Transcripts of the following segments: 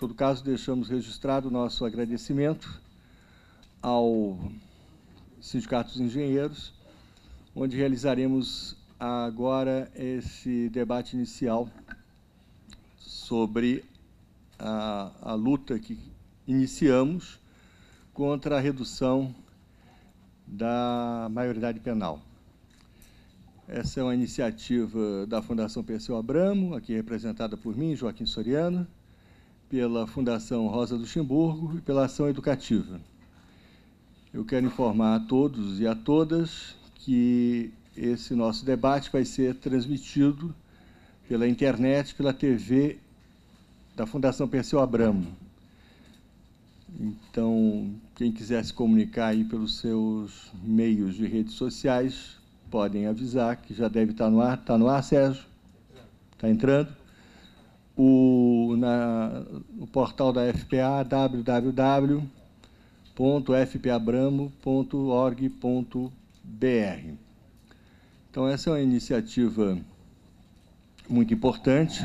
todo caso, deixamos registrado o nosso agradecimento ao Sindicato dos Engenheiros, onde realizaremos agora esse debate inicial sobre a luta que iniciamos contra a redução da maioridade penal. Essa é uma iniciativa da Fundação Perseu Abramo, aqui representada por mim, Joaquim Soriano, pela Fundação Rosa Luxemburgo e pela Ação Educativa. Eu quero informar a todos e a todas que esse nosso debate vai ser transmitido pela internet, pela TV da Fundação Perseu Abramo. Então, quem quiser se comunicar aí pelos seus meios de redes sociais, podem avisar que já deve estar no ar. Está no ar, Sérgio? Está entrando? O portal da FPA, www.fpabramo.org.br. Então, essa é uma iniciativa muito importante,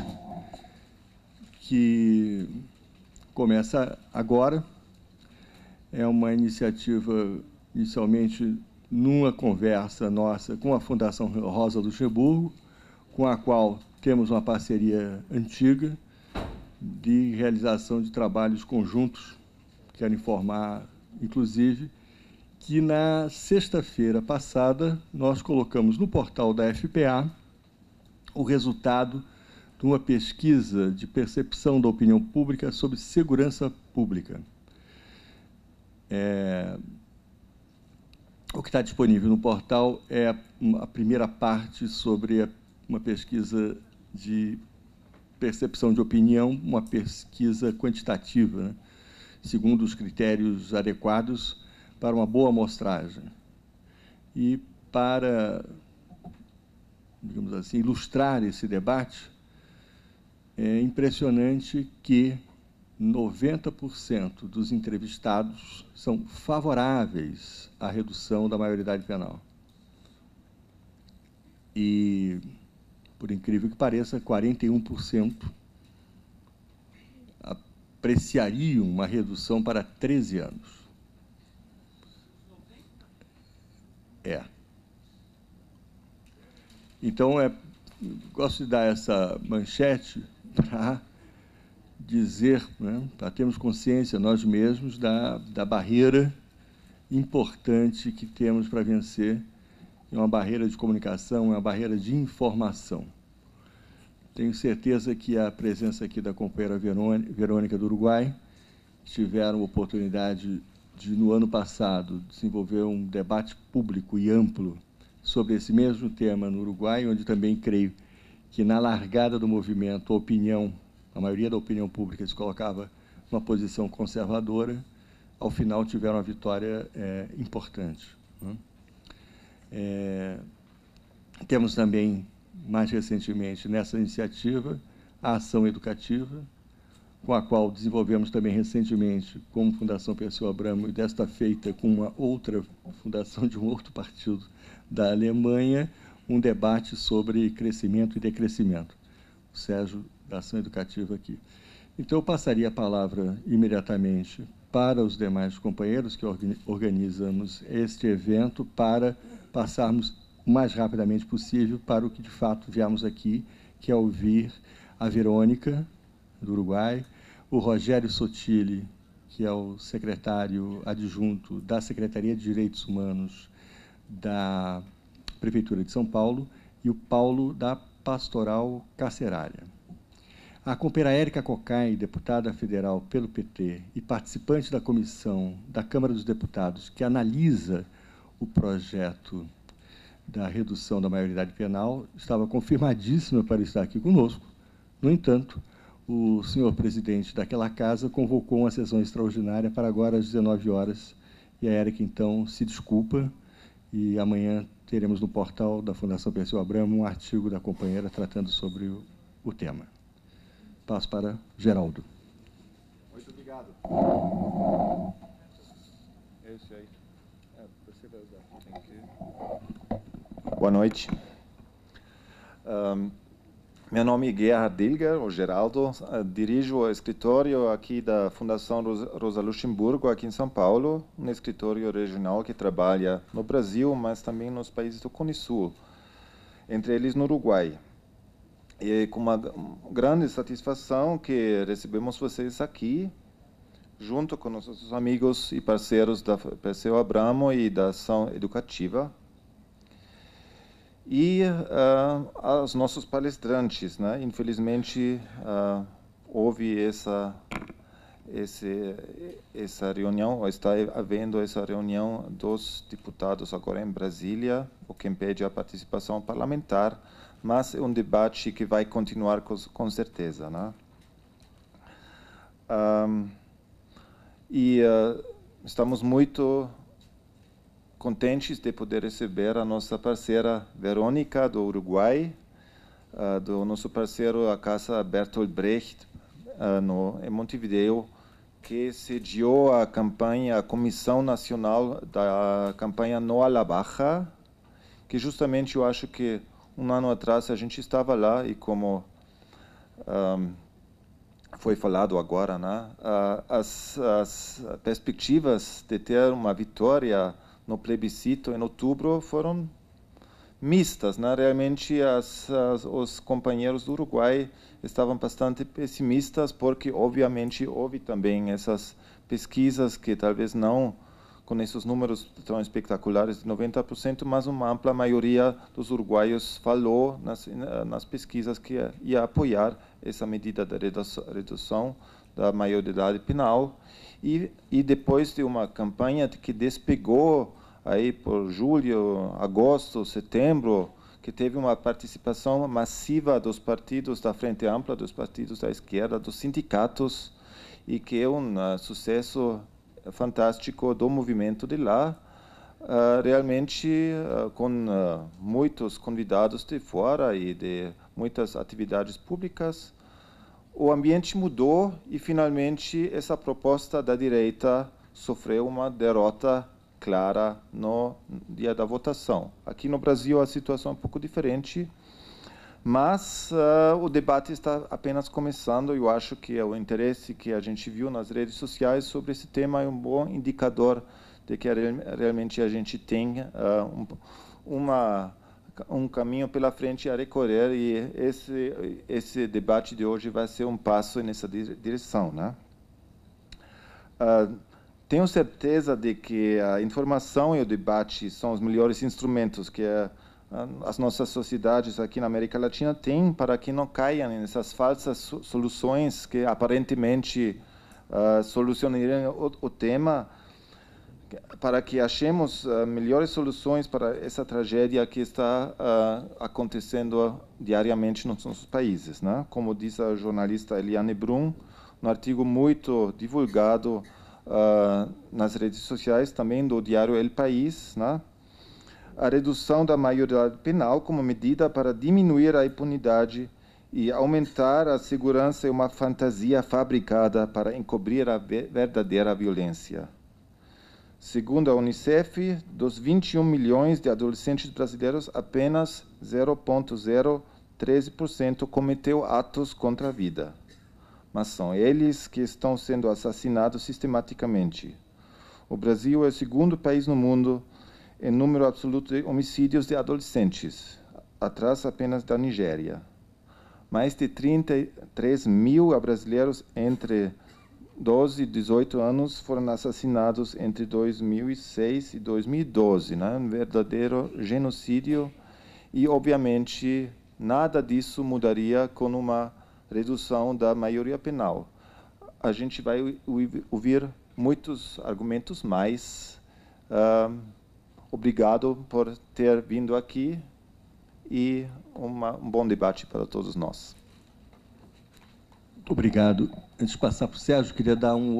que começa agora. É uma iniciativa, inicialmente, numa conversa nossa com a Fundação Rosa Luxemburgo, com a qual temos uma parceria antiga de realização de trabalhos conjuntos. Quero informar, inclusive, que na sexta-feira passada nós colocamos no portal da FPA o resultado de uma pesquisa de percepção da opinião pública sobre segurança pública. O que está disponível no portal é a primeira parte sobre uma pesquisa de percepção de opinião, uma pesquisa quantitativa, né, segundo os critérios adequados para uma boa amostragem. E para, digamos assim, ilustrar esse debate, é impressionante que 90% dos entrevistados são favoráveis à redução da maioridade penal. E, por incrível que pareça, 41% apreciariam uma redução para 13 anos. Então, gosto de dar essa manchete para dizer, né, para termos consciência nós mesmos da barreira importante que temos para vencer. É uma barreira de comunicação, é uma barreira de informação. Tenho certeza que a presença aqui da companheira Verônica do Uruguai, tiveram a oportunidade de, no ano passado, desenvolver um debate público e amplo sobre esse mesmo tema no Uruguai, onde também creio que, na largada do movimento, a maioria da opinião pública se colocava numa posição conservadora, ao final tiveram uma vitória importante, né? Temos também, mais recentemente, nessa iniciativa, a Ação Educativa, com a qual desenvolvemos também recentemente, como Fundação Perseu Abramo, e desta feita com uma outra fundação de um outro partido da Alemanha, um debate sobre crescimento e decrescimento. O Sérgio, da Ação Educativa, aqui. Então, eu passaria a palavra imediatamente para os demais companheiros que organizamos este evento, para passarmos o mais rapidamente possível para o que, de fato, viemos aqui, que é ouvir a Verônica, do Uruguai, o Rogério Sotile, que é o secretário adjunto da Secretaria de Direitos Humanos da Prefeitura de São Paulo, e o Paulo, da Pastoral Carcerária. A companheira Érica Cocai, deputada federal pelo PT e participante da comissão da Câmara dos Deputados, que analisa o projeto da redução da maioridade penal, estava confirmadíssima para estar aqui conosco. No entanto, o senhor presidente daquela casa convocou uma sessão extraordinária para agora às 19 horas, e a Érica, então, se desculpa, e amanhã teremos no portal da Fundação Perseu Abramo um artigo da companheira tratando sobre o tema. Passo para Geraldo. Muito obrigado. Esse aí. Você vai usar. Tem que... Boa noite. Meu nome é Gerhard Dilger, ou Geraldo, dirijo o escritório aqui da Fundação Rosa Luxemburgo, aqui em São Paulo, um escritório regional que trabalha no Brasil, mas também nos países do Cone Sul, entre eles no Uruguai. E com uma grande satisfação que recebemos vocês aqui, junto com nossos amigos e parceiros da Perseu Abramo e da Ação Educativa, e aos nossos palestrantes, né? Infelizmente, houve essa reunião, ou está havendo essa reunião dos deputados agora em Brasília, o que impede a participação parlamentar, mas é um debate que vai continuar com certeza, né? Estamos muito contentes de poder receber a nossa parceira Verônica, do Uruguai, do nosso parceiro, a Casa Bertolt Brecht, em Montevideo, que sediou a campanha, a Comissão Nacional da campanha No a la Baja, que justamente eu acho que um ano atrás a gente estava lá e como foi falado agora, né? As perspectivas de ter uma vitória no plebiscito em outubro foram mistas, né? Realmente os companheiros do Uruguai estavam bastante pessimistas porque obviamente houve também essas pesquisas que talvez não com esses números tão espetaculares de 90%, mas uma ampla maioria dos uruguaios falou nas pesquisas que ia apoiar essa medida de redução da maioridade penal. E depois de uma campanha que despegou aí por julho, agosto, setembro, que teve uma participação massiva dos partidos da Frente Ampla, dos partidos da esquerda, dos sindicatos, e que é um sucesso fantástico do movimento de lá, realmente com muitos convidados de fora e de muitas atividades públicas. O ambiente mudou e, finalmente, essa proposta da direita sofreu uma derrota clara no dia da votação. Aqui no Brasil a situação é um pouco diferente, mas o debate está apenas começando e eu acho que o interesse que a gente viu nas redes sociais sobre esse tema é um bom indicador de que realmente a gente tem um caminho pela frente a recorrer e esse debate de hoje vai ser um passo nessa direção, né? Tenho certeza de que a informação e o debate são os melhores instrumentos que as nossas sociedades aqui na América Latina têm para que não caiam nessas falsas soluções que aparentemente solucionariam o tema, para que achemos melhores soluções para essa tragédia que está acontecendo diariamente nos nossos países, né? Como diz a jornalista Eliane Brum, um artigo muito divulgado nas redes sociais, também do diário El País, né? A redução da maioridade penal como medida para diminuir a impunidade e aumentar a segurança é uma fantasia fabricada para encobrir a verdadeira violência. Segundo a Unicef, dos 21 milhões de adolescentes brasileiros, apenas 0,013% cometeu atos contra a vida. Mas são eles que estão sendo assassinados sistematicamente. O Brasil é o segundo país no mundo em número absoluto de homicídios de adolescentes, atrás apenas da Nigéria. Mais de 33 mil brasileiros entre 12 e 18 anos foram assassinados entre 2006 e 2012, né? Um verdadeiro genocídio e, obviamente, nada disso mudaria com uma redução da maioria penal. A gente vai ouvir muitos argumentos mais. Obrigado por ter vindo aqui e um bom debate para todos nós. Muito obrigado. Antes de passar para o Sérgio, queria dar uma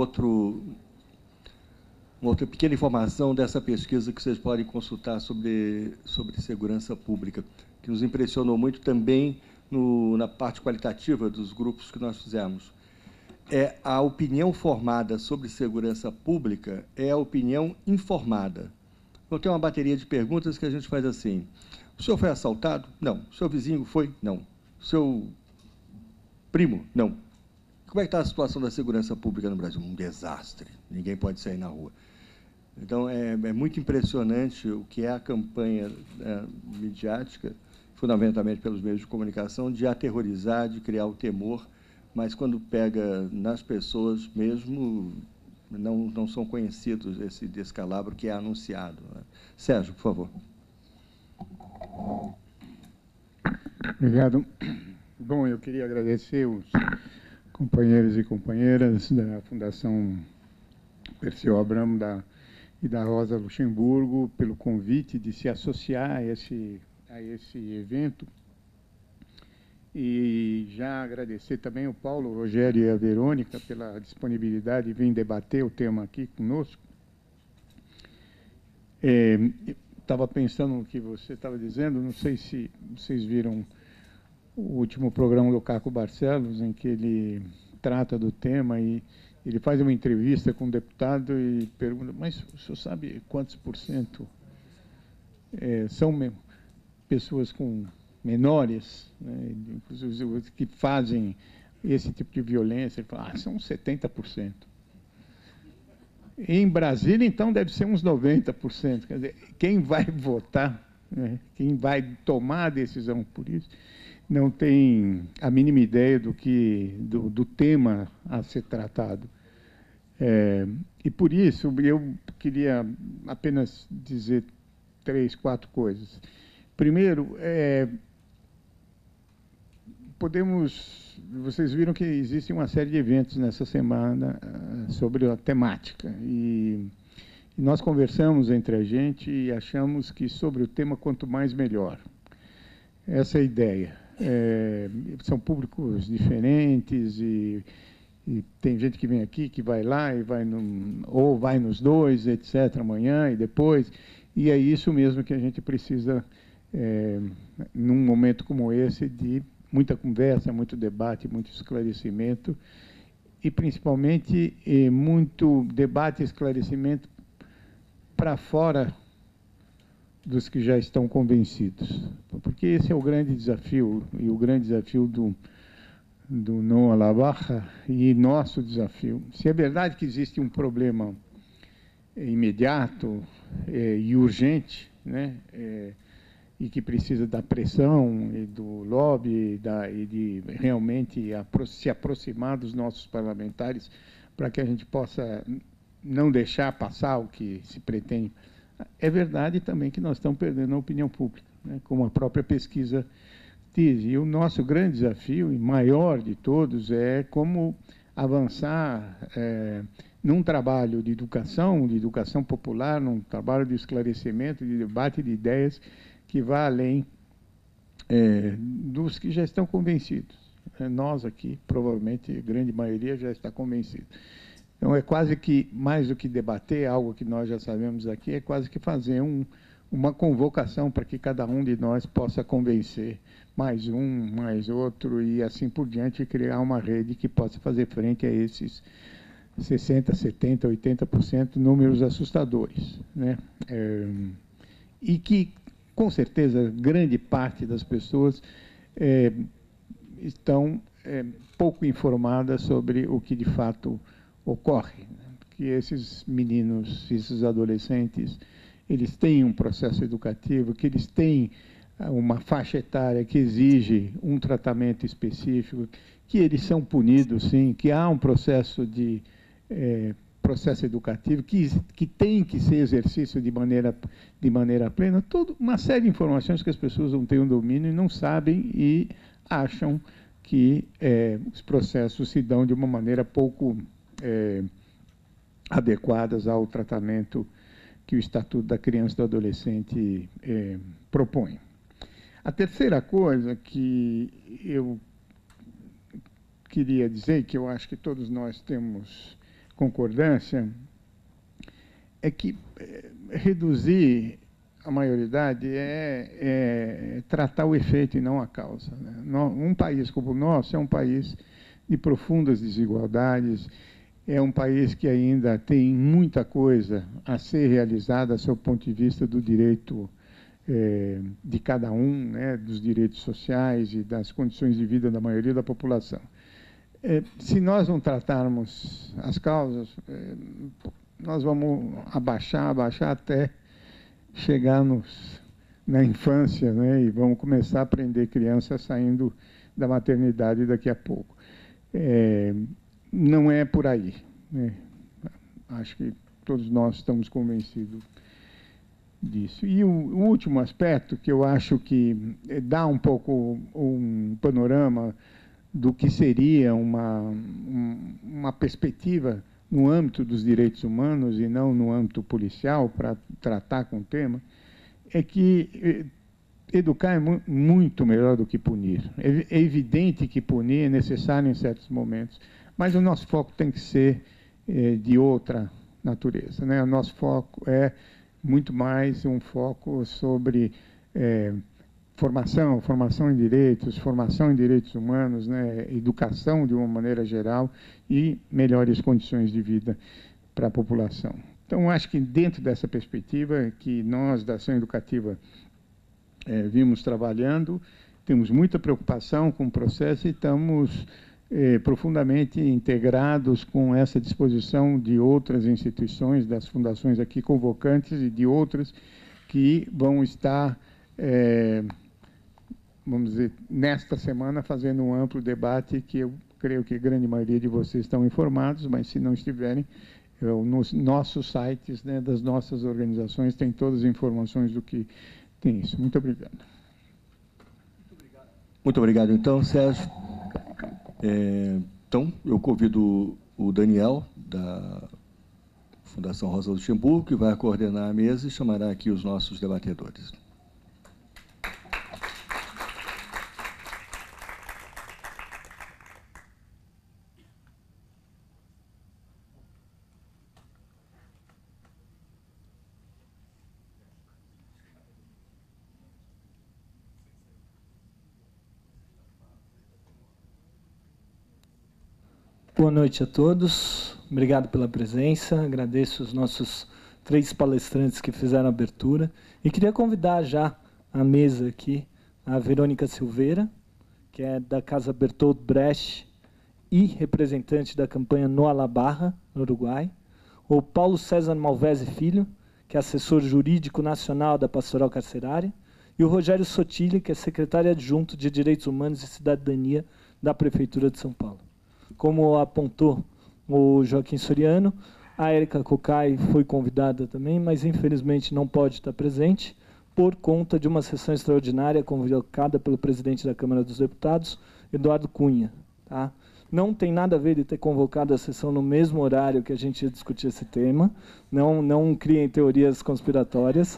outra pequena informação dessa pesquisa que vocês podem consultar sobre segurança pública, que nos impressionou muito também na parte qualitativa dos grupos que nós fizemos. A opinião formada sobre segurança pública é a opinião informada. Então, tem uma bateria de perguntas que a gente faz assim: o senhor foi assaltado? Não. O seu vizinho foi? Não. O seu Primo, não. Como é que está a situação da segurança pública no Brasil? Um desastre. Ninguém pode sair na rua. Então, é muito impressionante o que é a campanha midiática, fundamentalmente pelos meios de comunicação, de aterrorizar, de criar o temor, mas quando pega nas pessoas mesmo, não são conhecidos esse descalabro que é anunciado. Sérgio, por favor. Obrigado. Bom, eu queria agradecer os companheiros e companheiras da Fundação Perseu Abramo e da Rosa Luxemburgo pelo convite de se associar a esse evento. E já agradecer também ao Paulo, o Rogério e a Verônica pela disponibilidade de vir debater o tema aqui conosco. Estava pensando no que você estava dizendo, não sei se vocês viram o último programa do Caco Barcelos, em que ele trata do tema e ele faz uma entrevista com um deputado e pergunta, mas o senhor sabe quantos por cento são pessoas com menores, né, que fazem esse tipo de violência? Ele fala, são 70%. Em Brasília, então, deve ser uns 90%. Quer dizer, quem vai votar, né, quem vai tomar a decisão por isso, não tem a mínima ideia do tema a ser tratado. E por isso, eu queria apenas dizer 3, 4 coisas. Primeiro, vocês viram que existe uma série de eventos nessa semana sobre a temática. E nós conversamos entre a gente e achamos que sobre o tema, quanto mais, melhor. Essa é a ideia. São públicos diferentes e tem gente que vem aqui, que vai lá, e ou vai nos dois, etc., amanhã e depois. E é isso mesmo que a gente precisa, num momento como esse, de muita conversa, muito debate, muito esclarecimento, e principalmente muito debate e esclarecimento para fora dos que já estão convencidos. Porque esse é o grande desafio, e o grande desafio do não à la baja, e nosso desafio. Se é verdade que existe um problema imediato e urgente, né, e que precisa da pressão e do lobby e de realmente se aproximar dos nossos parlamentares para que a gente possa não deixar passar o que se pretende. É verdade também que nós estamos perdendo a opinião pública, né, como a própria pesquisa diz. E o nosso grande desafio, e maior de todos, é como avançar num trabalho de educação popular, num trabalho de esclarecimento, de debate de ideias, que vá além dos que já estão convencidos. Nós aqui, provavelmente, a grande maioria já está convencida. Então, é quase que, mais do que debater algo que nós já sabemos aqui, é quase que fazer uma convocação para que cada um de nós possa convencer mais um, mais outro, e assim por diante, e criar uma rede que possa fazer frente a esses 60%, 70%, 80%, números assustadores, né? E que, com certeza, grande parte das pessoas estão pouco informadas sobre o que de fato ocorre, né? Que esses meninos, esses adolescentes, eles têm um processo educativo, que eles têm uma faixa etária que exige um tratamento específico, que eles são punidos, sim, que há um processo processo educativo, que tem que ser exercício de maneira plena, toda uma série de informações que as pessoas não têm um domínio e não sabem e acham que os processos se dão de uma maneira pouco adequadas ao tratamento que o Estatuto da Criança e do Adolescente propõe. A terceira coisa que eu queria dizer, que eu acho que todos nós temos concordância, é que reduzir a maioridade é tratar o efeito e não a causa, né? Um país como o nosso é um país de profundas desigualdades, é um país que ainda tem muita coisa a ser realizada, sob o ponto de vista do direito de cada um, né, dos direitos sociais e das condições de vida da maioria da população. Se nós não tratarmos as causas, nós vamos abaixar até chegar na infância, né? E vamos começar a prender crianças saindo da maternidade daqui a pouco. Não é por aí, né? Acho que todos nós estamos convencidos disso. E o último aspecto, que eu acho que dá um pouco um panorama do que seria uma perspectiva no âmbito dos direitos humanos e não no âmbito policial, para tratar com o tema, é que educar é muito melhor do que punir. É evidente que punir é necessário em certos momentos, mas o nosso foco tem que ser de outra natureza, né? O nosso foco é muito mais um foco sobre formação em direitos, formação em direitos humanos, né? Educação de uma maneira geral e melhores condições de vida para a população. Então, acho que dentro dessa perspectiva que nós, da Ação Educativa, vimos trabalhando, temos muita preocupação com o processo e estamos profundamente integrados com essa disposição de outras instituições, das fundações aqui convocantes e de outras que vão estar, vamos dizer, nesta semana fazendo um amplo debate que eu creio que a grande maioria de vocês estão informados, mas se não estiverem, nos nossos sites, né, das nossas organizações, tem todas as informações do que tem isso. Muito obrigado. Muito obrigado, então, Sérgio. Então, eu convido o Daniel, da Fundação Rosa Luxemburgo, que vai coordenar a mesa e chamará aqui os nossos debatedores. Boa noite a todos, obrigado pela presença, agradeço os nossos 3 palestrantes que fizeram a abertura e queria convidar já à mesa aqui a Verônica Silveira, que é da Casa Bertolt Brecht e representante da campanha No a la Barra, no Uruguai, o Paulo César Malvese Filho, que é assessor jurídico nacional da Pastoral Carcerária, e o Rogério Sotilli, que é secretário adjunto de Direitos Humanos e Cidadania da Prefeitura de São Paulo. Como apontou o Joaquim Soriano, a Érica Cocai foi convidada também, mas infelizmente não pode estar presente por conta de uma sessão extraordinária convocada pelo presidente da Câmara dos Deputados, Eduardo Cunha. Tá? Não tem nada a ver de ter convocado a sessão no mesmo horário que a gente ia discutir esse tema, não criem teorias conspiratórias,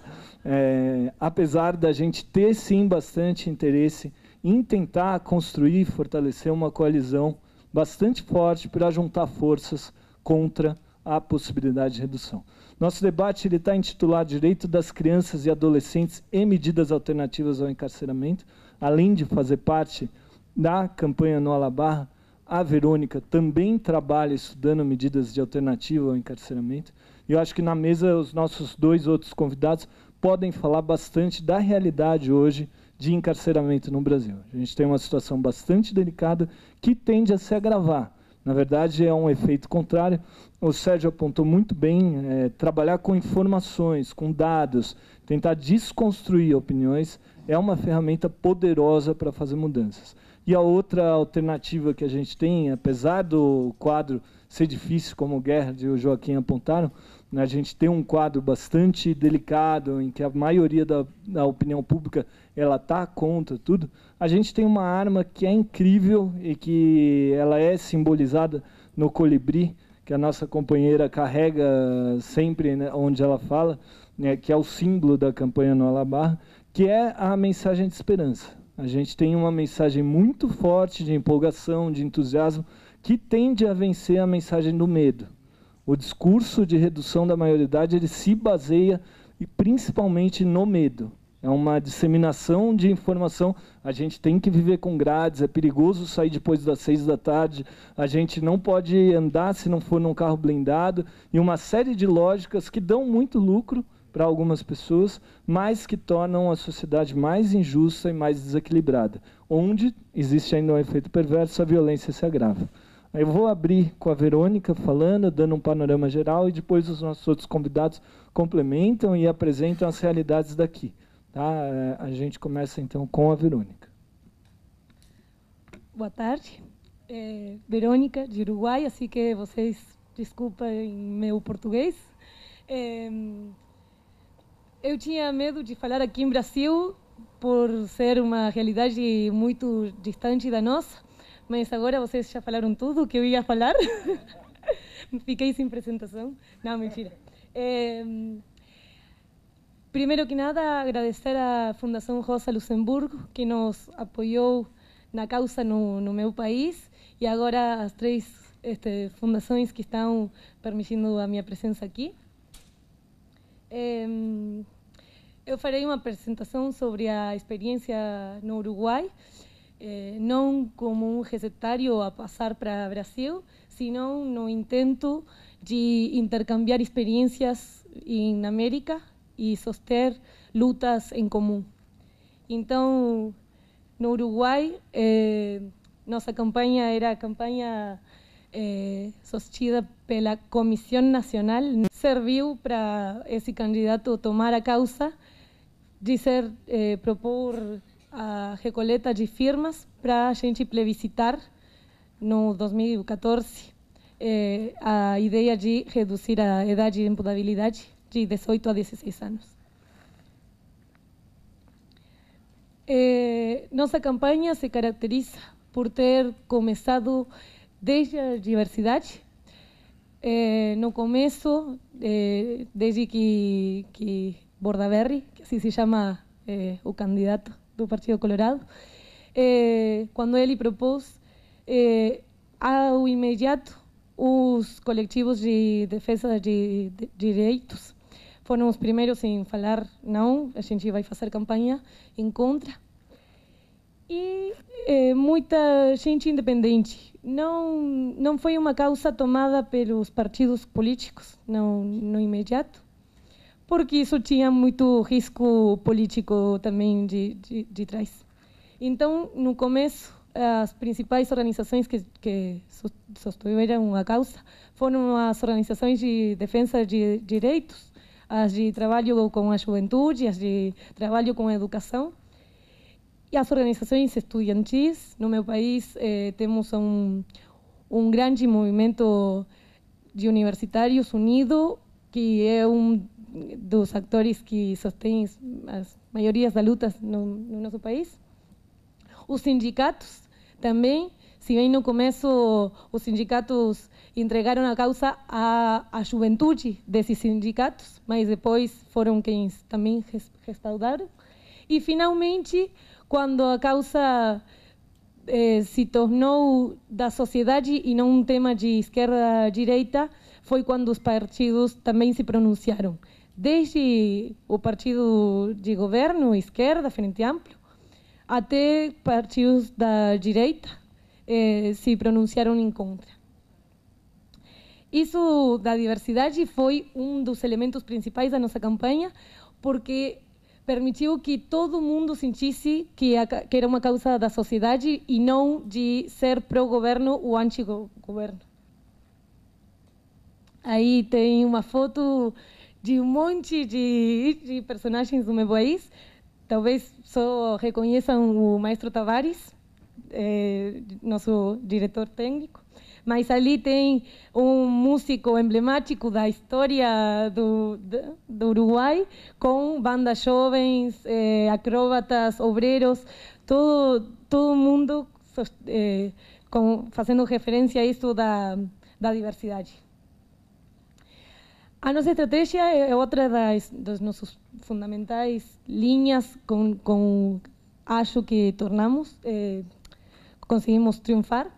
apesar da gente ter sim bastante interesse em tentar construir e fortalecer uma coalizão bastante forte para juntar forças contra a possibilidade de redução. Nosso debate está intitulado Direito das Crianças e Adolescentes e Medidas Alternativas ao Encarceramento. Além de fazer parte da campanha No a la Barra, a Verônica também trabalha estudando medidas de alternativa ao encarceramento. E eu acho que na mesa os nossos 2 outros convidados podem falar bastante da realidade hoje de encarceramento no Brasil. A gente tem uma situação bastante delicada que tende a se agravar. Na verdade, é um efeito contrário. O Sérgio apontou muito bem, trabalhar com informações, com dados, tentar desconstruir opiniões, é uma ferramenta poderosa para fazer mudanças. E a outra alternativa que a gente tem, apesar do quadro ser difícil, como o Gerhard e o Joaquim apontaram, a gente tem um quadro bastante delicado, em que a maioria da opinião pública está contra tudo. A gente tem uma arma que é incrível e que ela é simbolizada no colibri, que a nossa companheira carrega sempre, né, onde ela fala, né, que é o símbolo da campanha No a la Barra, que é a mensagem de esperança. A gente tem uma mensagem muito forte de empolgação, de entusiasmo, que tende a vencer a mensagem do medo. O discurso de redução da maioridade ele se baseia principalmente no medo. É uma disseminação de informação. A gente tem que viver com grades, é perigoso sair depois das 6 da tarde, a gente não pode andar se não for num carro blindado, e uma série de lógicas que dão muito lucro para algumas pessoas, mas que tornam a sociedade mais injusta e mais desequilibrada, onde existe ainda um efeito perverso, a violência se agrava. Aí eu vou abrir com a Verônica falando, dando um panorama geral, e depois os nossos outros convidados complementam e apresentam as realidades daqui. Tá? A gente começa, então, com a Verônica. Boa tarde. Verônica, de Uruguai, assim que vocês desculpem meu português. Eu tinha medo de falar aqui em Brasil, por ser uma realidade muito distante da nossa, mas agora vocês já falaram tudo o que eu ia falar. Fiquei sem apresentação. Não, mentira. Primeiro que nada, agradecer à Fundação Rosa Luxemburgo, que nos apoiou na causa no meu país, e agora as 3 fundações que estão permitindo a minha presença aqui. Eu farei uma apresentação sobre a experiência no Uruguai, não como um recetário a passar para o Brasil, sino no intento de intercambiar experiências na América e soster lutas em comum. Então, no Uruguai, nossa campanha era a campanha sostida pela Comissão Nacional, serviu para esse candidato tomar a causa, dizer, propor a recoleta de firmas para a gente plebiscitar no 2014 a ideia de reduzir a idade de empregabilidade de 18 a 16 anos. Nossa campanha se caracteriza por ter começado desde a diversidade. No começo, desde que Bordaberry, que assim se chama o candidato do Partido Colorado, quando ele propôs, ao imediato, os coletivos de defesa de direitos foram os primeiros em falar: não, a gente vai fazer campanha em contra. E muita gente independente. Não foi uma causa tomada pelos partidos políticos no imediato, porque isso tinha muito risco político também de trás. Então, no começo, as principais organizações que sostiveram a causa foram as organizações de defesa de direitos, as de trabalho com a juventude, as de trabalho com a educação, e as organizações estudantis. No meu país, temos um grande movimento de universitários unido, que é dos atores que sostém as maiorias das lutas no nosso país. Os sindicatos também, se bem no começo os sindicatos entregaram a causa à juventude desses sindicatos, mas depois foram quem também respaldaram. E, finalmente, quando a causa se tornou da sociedade e não um tema de esquerda-direita, foi quando os partidos também se pronunciaram. Desde o partido de governo, esquerda, Frente Amplio, até partidos da direita se pronunciaram em contra. Isso da diversidade foi um dos elementos principais da nossa campanha, porque permitiu que todo mundo sentisse que era uma causa da sociedade e não de ser pró-governo ou anti-governo. Aí tem uma foto de um monte de personagens do meu país. Talvez só reconheçam o Maestro Tavares, nosso diretor técnico, mas ali tem um músico emblemático da história do Uruguai, com bandas jovens, acróbatas, obreiros, todo mundo fazendo referência a isso da diversidade. A nossa estratégia é outra das nossas fundamentais linhas com acho que conseguimos triunfar.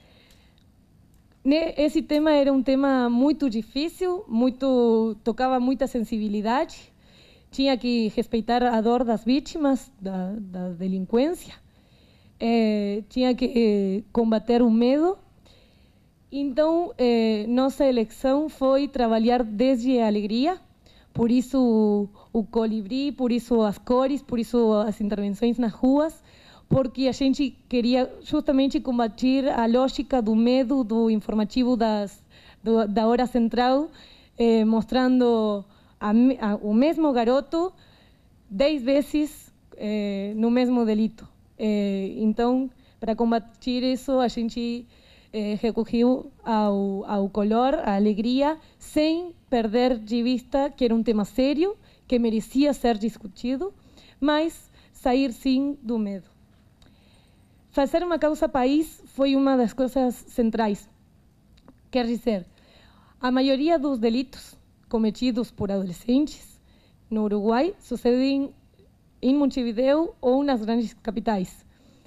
Esse tema era um tema muito difícil, tocava muita sensibilidade, tinha que respeitar a dor das vítimas da delinquência, tinha que combater o medo. Então, nossa eleição foi trabalhar desde a alegria, por isso o colibri, por isso as cores, por isso as intervenções nas ruas, porque a gente queria justamente combater a lógica do medo do informativo da hora central, mostrando o mesmo garoto 10 vezes no mesmo delito. Então, para combater isso, a gente recorreu ao color, à alegria, sem perder de vista que era um tema sério, que merecia ser discutido, mas sair sim do medo. Fazer uma causa país foi uma das coisas centrais. Quer dizer, a maioria dos delitos cometidos por adolescentes no Uruguai sucedem em Montevideo ou nas grandes capitais.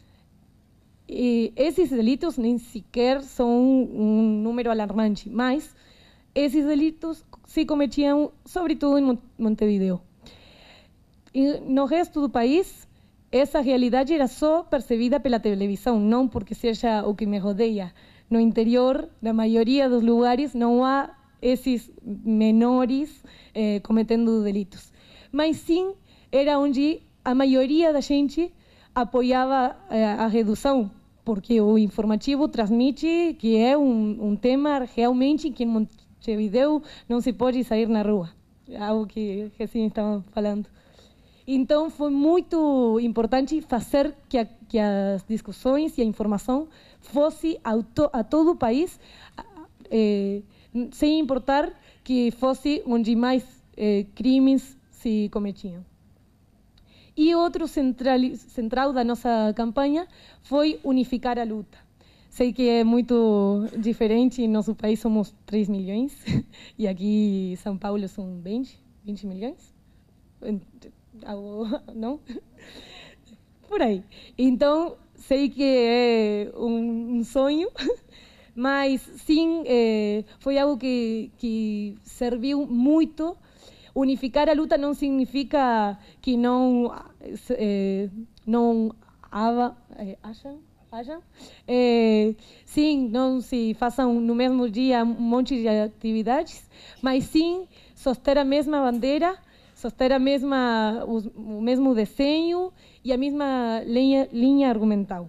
E esses delitos nem sequer são um número alarmante, mas esses delitos se cometiam sobretudo em Montevideo. E no resto do país, essa realidade era só percebida pela televisão, não porque seja o que me rodeia. No interior, na maioria dos lugares, não há esses menores cometendo delitos. Mas sim, era onde a maioria da gente apoiava a redução, porque o informativo transmite que é um tema realmente que em Montevideo não se pode sair na rua, algo que assim estavam falando. Então, foi muito importante fazer que as discussões e a informação fosse a todo o país, sem importar que fosse onde mais crimes se cometiam. E outro central da nossa campanha foi unificar a luta. Sei que é muito diferente, em nosso país somos 3 milhões, e aqui em São Paulo são 20 milhões. Não? Por aí. Então, sei que é um sonho, mas sim, foi algo que serviu muito. Unificar a luta não significa que não haja. Sim, não se façam no mesmo dia um monte de atividades, mas sim soster a mesma bandeira, soster o mesmo desenho e a mesma linha argumental.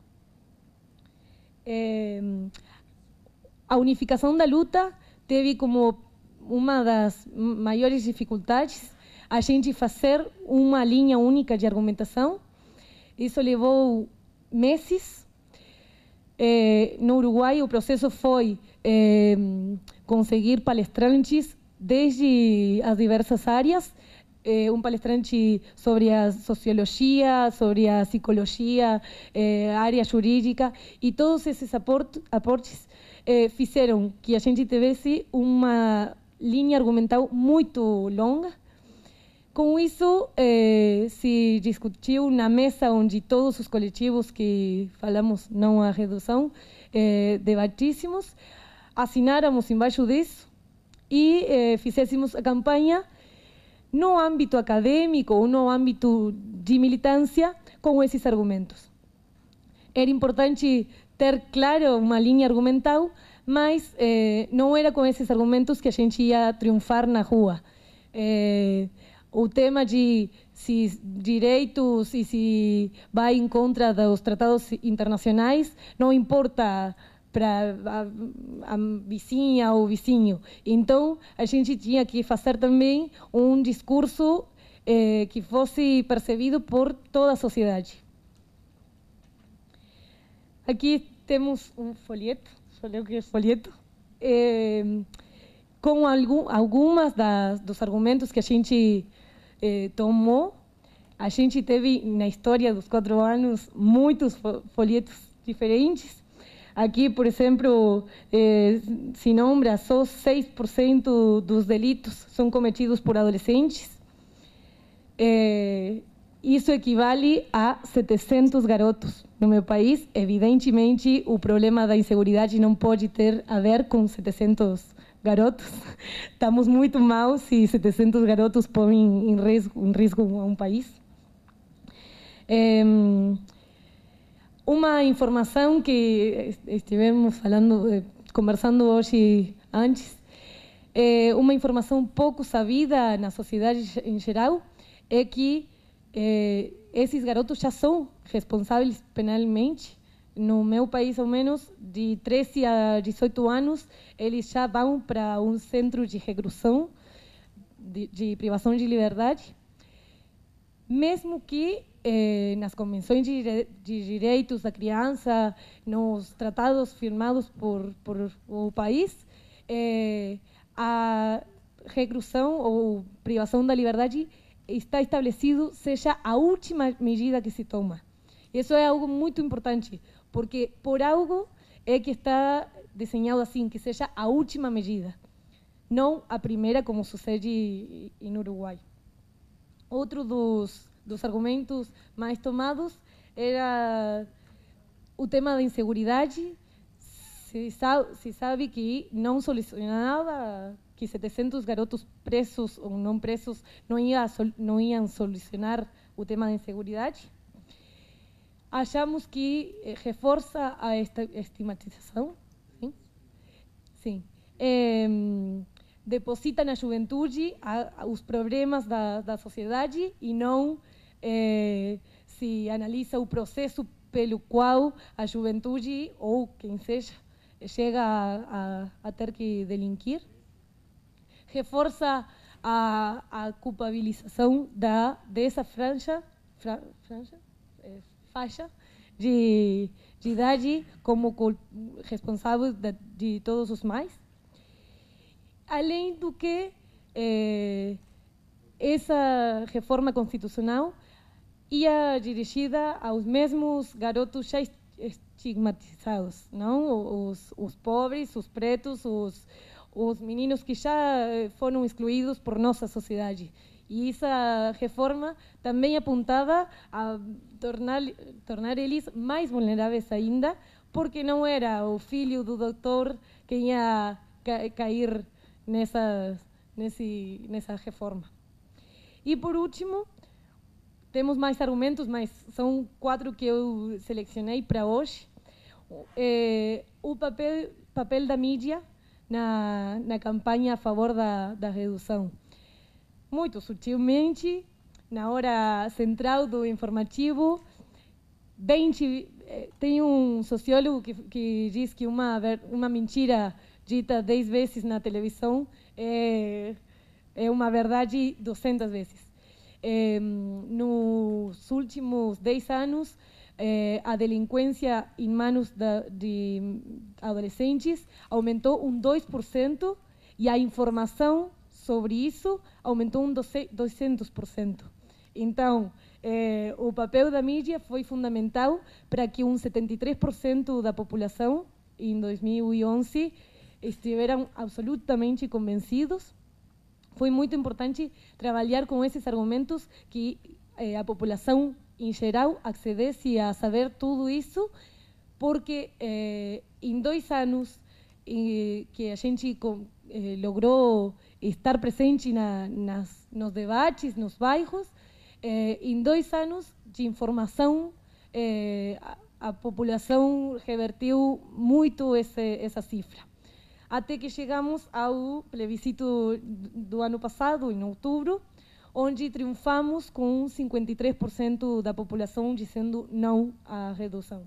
A unificação da luta teve como uma das maiores dificuldades a gente fazer uma linha única de argumentação. Isso levou meses. No Uruguai, o processo foi conseguir palestrantes desde as diversas áreas, um palestrante sobre a sociologia, sobre a psicologia, a área jurídica, e todos esses aportes fizeram que a gente tivesse uma linha argumental muito longa. Com isso, se discutiu na mesa onde todos os coletivos que falamos não à redução debatíssemos, assináramos embaixo disso e fizéssemos a campanha no âmbito acadêmico ou no âmbito de militância com esses argumentos. Era importante ter claro uma linha argumental, mas não era com esses argumentos que a gente ia triunfar na rua. O tema de se direitos e se vai em contra dos tratados internacionais não importa para a vizinha ou vizinho. Então, a gente tinha que fazer também um discurso que fosse percebido por toda a sociedade. Aqui temos um folheto, só ler o que é folheto, com algumas dos argumentos que a gente tomou. A gente teve, na história dos 4 anos, muitos folhetos diferentes. Aqui, por exemplo, se nombra só 6% dos delitos são cometidos por adolescentes. Isso equivale a 700 garotos. No meu país, evidentemente, o problema da inseguridade não pode ter a ver com 700 garotos. Estamos muito mal se 700 garotos põem em risco a um país. Uma informação que estivemos conversando hoje antes, uma informação pouco sabida na sociedade em geral, é que esses garotos já são responsáveis penalmente. No meu país, ao menos, de 13 a 18 anos, eles já vão para um centro de reclusão, de privação de liberdade, mesmo que nas convenções de direitos da criança, nos tratados firmados por o país, a reclusão ou privação da liberdade está estabelecido seja a última medida que se toma. Isso é algo muito importante, porque por algo é que está desenhado assim, que seja a última medida, não a primeira, como sucede no Uruguai. Outro dos argumentos mais tomados era o tema da inseguridade. Se sabe que não solucionava, que 700 garotos presos ou não presos não iam solucionar o tema da inseguridade. Achamos que reforça a estigmatização, sim. Deposita na juventude os problemas da sociedade e não se analisa o processo pelo qual a juventude, ou quem seja, chega a ter que delinquir. Reforça a culpabilização dessa faixa de idade como responsável de todos os males. Além do que, essa reforma constitucional ia dirigida aos mesmos garotos já estigmatizados, não? Os pobres, os pretos, os meninos que já foram excluídos por nossa sociedade. E essa reforma também apontava a tornar eles mais vulneráveis ainda, porque não era o filho do doutor que ia cair nessa reforma. E, por último, temos mais argumentos, mas são 4 que eu selecionei para hoje. O papel da mídia na campanha a favor da redução. Muito sutilmente, na hora central do informativo, tem um sociólogo que diz que uma mentira dita 10 vezes na televisão é uma verdade 200 vezes. Nos últimos 10 anos, a delinquência em manos de adolescentes aumentou 2% e a informação sobre isso aumentou 200%. Então, o papel da mídia foi fundamental para que 73% da população, em 2011, estiveram absolutamente convencidos. Foi muito importante trabalhar com esses argumentos, que a população, em geral, acedesse a saber tudo isso, porque em 2 anos que a gente logrou estar presente nos debates, nos bairros, em 2 anos de informação, a população revertiu muito essa cifra. Até que chegamos ao plebiscito do ano passado, em outubro, onde triunfamos com 53% da população dizendo não à redução.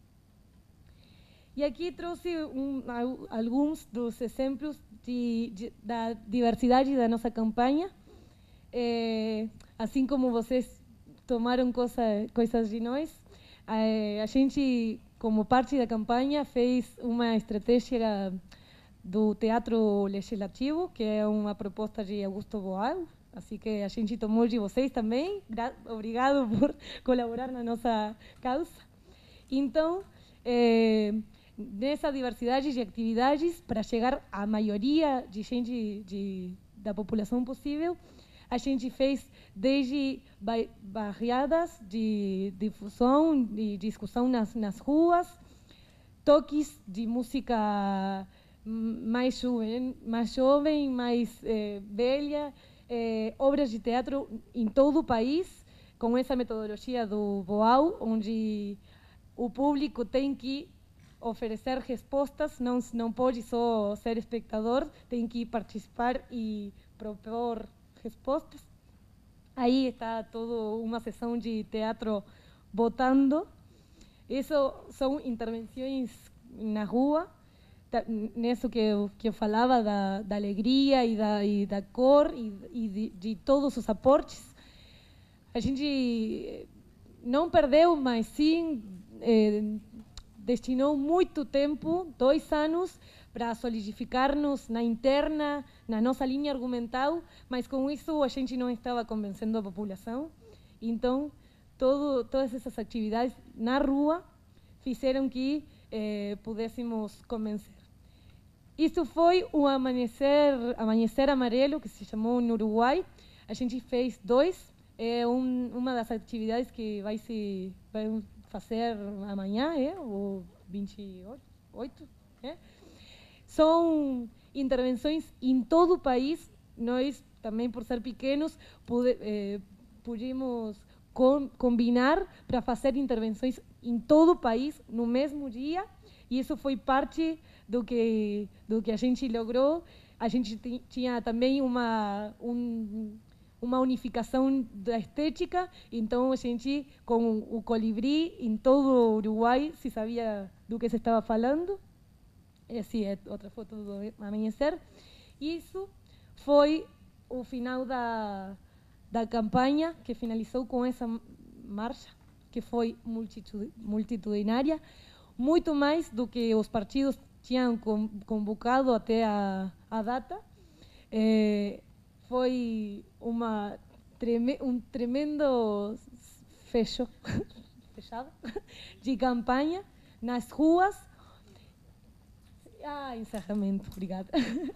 E aqui trouxe alguns dos exemplos da diversidade da nossa campanha. Assim como vocês tomaram coisas de nós, a gente, como parte da campanha, fez uma estratégia do teatro legislativo, que é uma proposta de Augusto Boal. Assim que a gente tomou de vocês também. Obrigado por colaborar na nossa causa. Então, nessa diversidade de atividades, para chegar à maioria de gente da população possível, a gente fez desde barriadas de difusão, de discussão nas ruas, toques de música mais jovem, mais velha, obras de teatro em todo o país, com essa metodologia do Boal, onde o público tem que oferecer respostas, não pode só ser espectador, tem que participar e propor respostas. Aí está toda uma sessão de teatro botando. Isso são intervenções na rua, nisso que eu falava da alegria e da cor e de todos os aportes. A gente não perdeu, mas sim destinou muito tempo, 2 anos, para solidificar-nos na interna, na nossa linha argumental, mas com isso a gente não estava convencendo a população. Então, todas essas atividades na rua fizeram que pudéssemos convencer. Isso foi o Amanhecer Amarelo, que se chamou no Uruguai. A gente fez 2. É uma das atividades que vai fazer amanhã, o 28. São intervenções em todo o país. Nós, também por ser pequenos, pudimos combinar para fazer intervenções em todo o país no mesmo dia, e isso foi parte do que a gente logrou. A gente tinha também uma unificação da estética, então a gente, com o colibri, em todo o Uruguai se sabia do que se estava falando. Essa é outra foto do amanhecer. Isso foi o final da campanha, que finalizou com essa marcha, que foi multitudinária, muito mais do que os partidos tinham convocado até a data. Foi um tremendo fechado de campanha nas ruas. Encerramento, obrigada.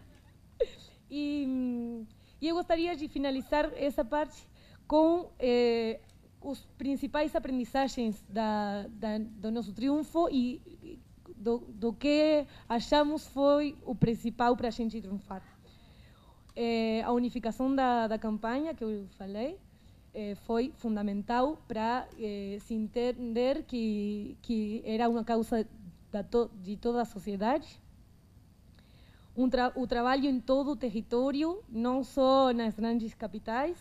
E eu gostaria de finalizar essa parte com os principais aprendizagens do nosso triunfo e do que achamos foi o principal para a gente triunfar. A unificação da campanha, que eu falei, foi fundamental para se entender que era uma causa de toda a sociedade. O trabalho em todo o território, não só nas grandes capitais,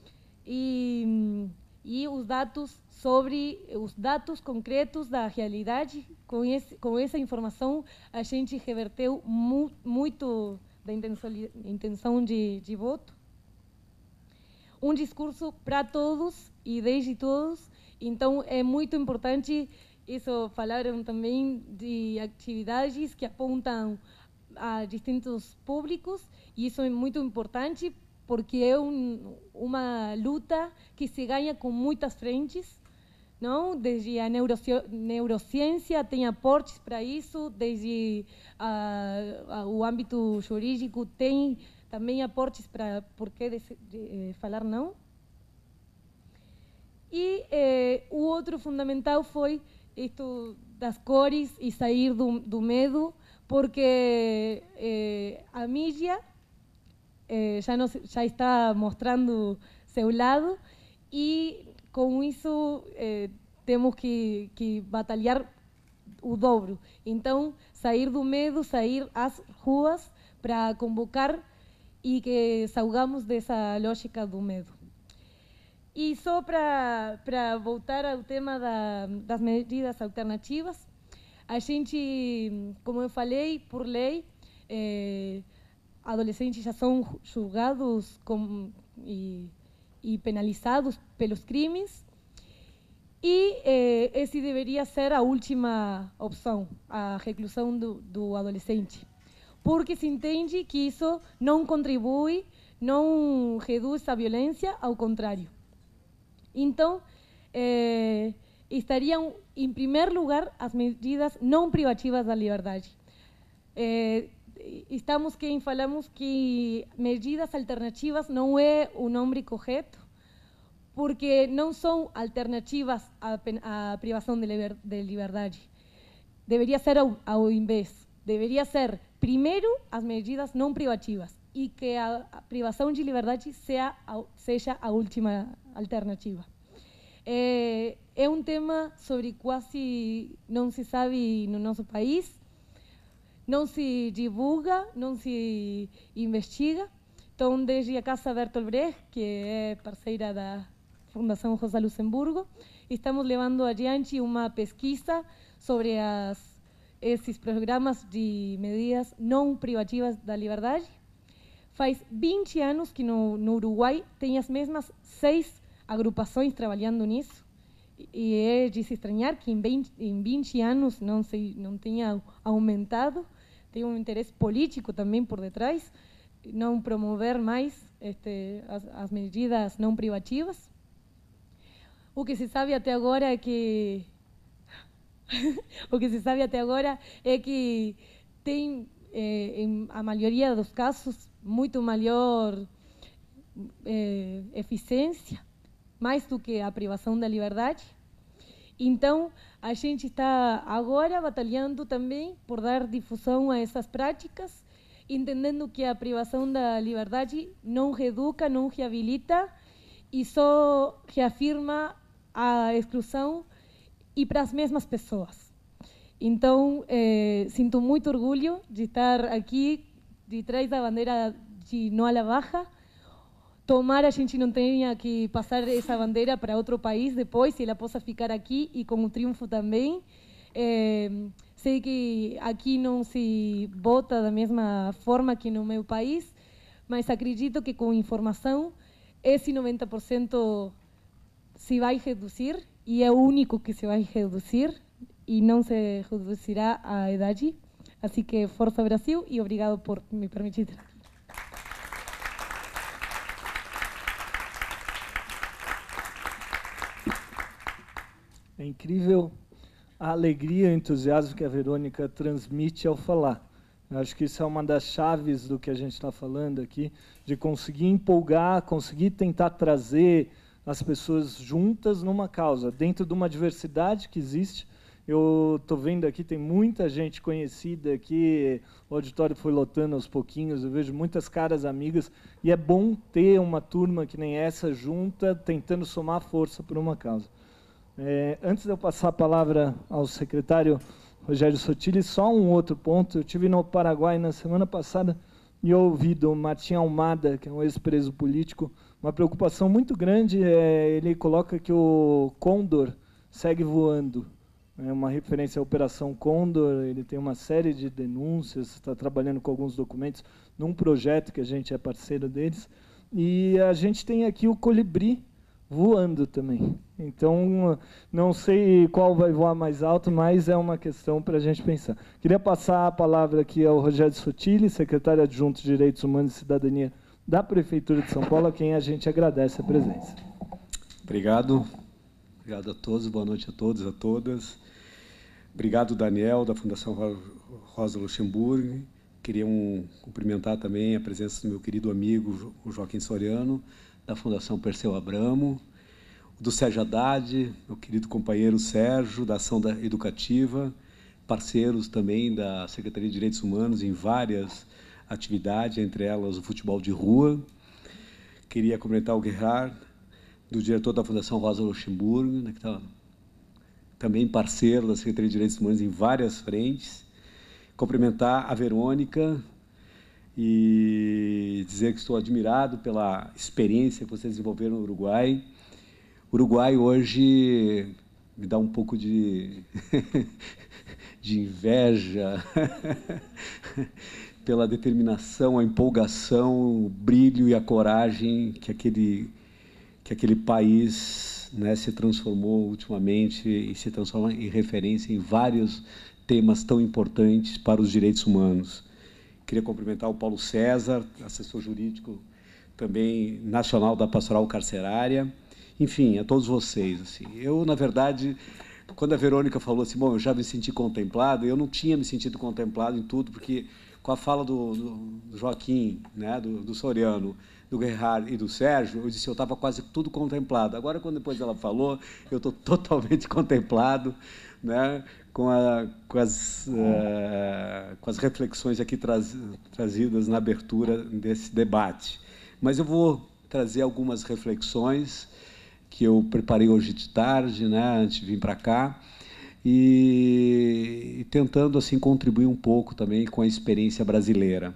e os dados concretos da realidade. Com essa informação, a gente reverteu muito da intenção de voto. Um discurso para todos e desde todos. Então, é muito importante, isso falaram também de atividades que apontam a distintos públicos, e isso é muito importante porque é uma luta que se ganha com muitas frentes, não? Desde a neurociência tem aportes para isso, desde o âmbito jurídico tem também aportes para por que falar não. E o outro fundamental foi isto das cores e sair do medo, porque a mídia já está mostrando seu lado, e com isso temos que batalhar o dobro. Então, sair do medo, sair às ruas para convocar e que salgamos dessa lógica do medo. E só para voltar ao tema das medidas alternativas, a gente, como eu falei, por lei, adolescentes já são julgados e penalizados pelos crimes, e esse deveria ser a última opção, a reclusão do adolescente, porque se entende que isso não contribui, não reduz a violência, ao contrário. Então, estariam, em primeiro lugar, as medidas não privativas da liberdade. Estamos falamos que medidas alternativas não é o nome correto, porque não são alternativas à privação de liberdade. Deveria ser ao invés. Deveria ser, primeiro, as medidas não privativas, e que a privação de liberdade seja a última alternativa. É um tema sobre quase não se sabe no nosso país, não se divulga, não se investiga. Então, desde a Casa Bertolt Brecht, que é parceira da Fundação Rosa Luxemburgo, estamos levando adiante uma pesquisa sobre esses programas de medidas não privativas da liberdade. Faz 20 anos que no Uruguai tem as mesmas 6 agrupações trabalhando nisso, e é de se estranhar que em 20 anos não tenha aumentado. Tem um interesse político também por detrás, não promover mais as medidas não privativas. O que se sabe até agora é que tem, em a maioria dos casos, muito maior eficiência, mais do que a privação da liberdade. Então, a gente está agora batalhando também por dar difusão a essas práticas, entendendo que a privação da liberdade não reeduca, não reabilita e só reafirma a exclusão e para as mesmas pessoas. Então, sinto muito orgulho de estar aqui de trás da bandeira de não à la baja. Tomara a gente não tenha que passar essa bandeira para outro país depois, e ela possa ficar aqui e com o triunfo também. Sei que aqui não se vota da mesma forma que no meu país, mas acredito que com informação esse 90% se vai reduzir, e é o único que se vai reduzir, e não se reduzirá a idade. Assim que força Brasil, e obrigado por me permitir estar aqui. É incrível a alegria e o entusiasmo que a Verônica transmite ao falar. Eu acho que isso é uma das chaves do que a gente está falando aqui, de conseguir empolgar, conseguir tentar trazer as pessoas juntas numa causa, dentro de uma diversidade que existe. Eu estou vendo aqui, tem muita gente conhecida aqui, o auditório foi lotando aos pouquinhos, eu vejo muitas caras amigas, e é bom ter uma turma que nem essa junta, tentando somar força por uma causa. Antes de eu passar a palavra ao secretário Rogério Sotile, só um outro ponto. Eu estive no Paraguai na semana passada e ouvi do Martim Almada, que é um ex-preso político, uma preocupação muito grande. Ele coloca que o Condor segue voando. É uma referência à Operação Condor. Ele tem uma série de denúncias, está trabalhando com alguns documentos num projeto que a gente é parceiro deles. E a gente tem aqui o Colibri voando também. Então, não sei qual vai voar mais alto, mas é uma questão para a gente pensar. Queria passar a palavra aqui ao Rogério Sotile, secretário adjunto de Direitos Humanos e Cidadania da Prefeitura de São Paulo, a quem a gente agradece a presença. Obrigado. Obrigado a todos, boa noite a todos e a todas. Obrigado, Daniel, da Fundação Rosa Luxemburgo. Queria cumprimentar também a presença do meu querido amigo, o Joaquim Soriano, da Fundação Perseu Abramo, do Sérgio Haddad, meu querido companheiro Sérgio, da Ação Educativa, parceiros também da Secretaria de Direitos Humanos em várias atividades, entre elas o futebol de rua. Queria cumprimentar o Gerard, do diretor da Fundação Rosa Luxemburgo, né, que está também parceiro da Secretaria de Direitos Humanos em várias frentes. Cumprimentar a Verônica e dizer que estou admirado pela experiência que vocês desenvolveram no Uruguai. O Uruguai hoje me dá um pouco de inveja pela determinação, a empolgação, o brilho e a coragem que aquele país, né, se transformou ultimamente e se transforma em referência em vários temas tão importantes para os direitos humanos. Queria cumprimentar o Paulo César, assessor jurídico também nacional da Pastoral Carcerária. Enfim, a todos vocês. Assim. Eu, na verdade, quando a Verônica falou assim, bom, eu já me senti contemplado, eu não tinha me sentido contemplado em tudo, porque com a fala do Joaquim, né, do Soriano, do Gerard e do Sérgio, eu disse eu estava quase tudo contemplado. Agora, quando depois ela falou, eu estou totalmente contemplado, né, com as reflexões aqui trazidas na abertura desse debate. Mas eu vou trazer algumas reflexões que eu preparei hoje de tarde, né, antes de vir para cá, e tentando assim contribuir um pouco também com a experiência brasileira.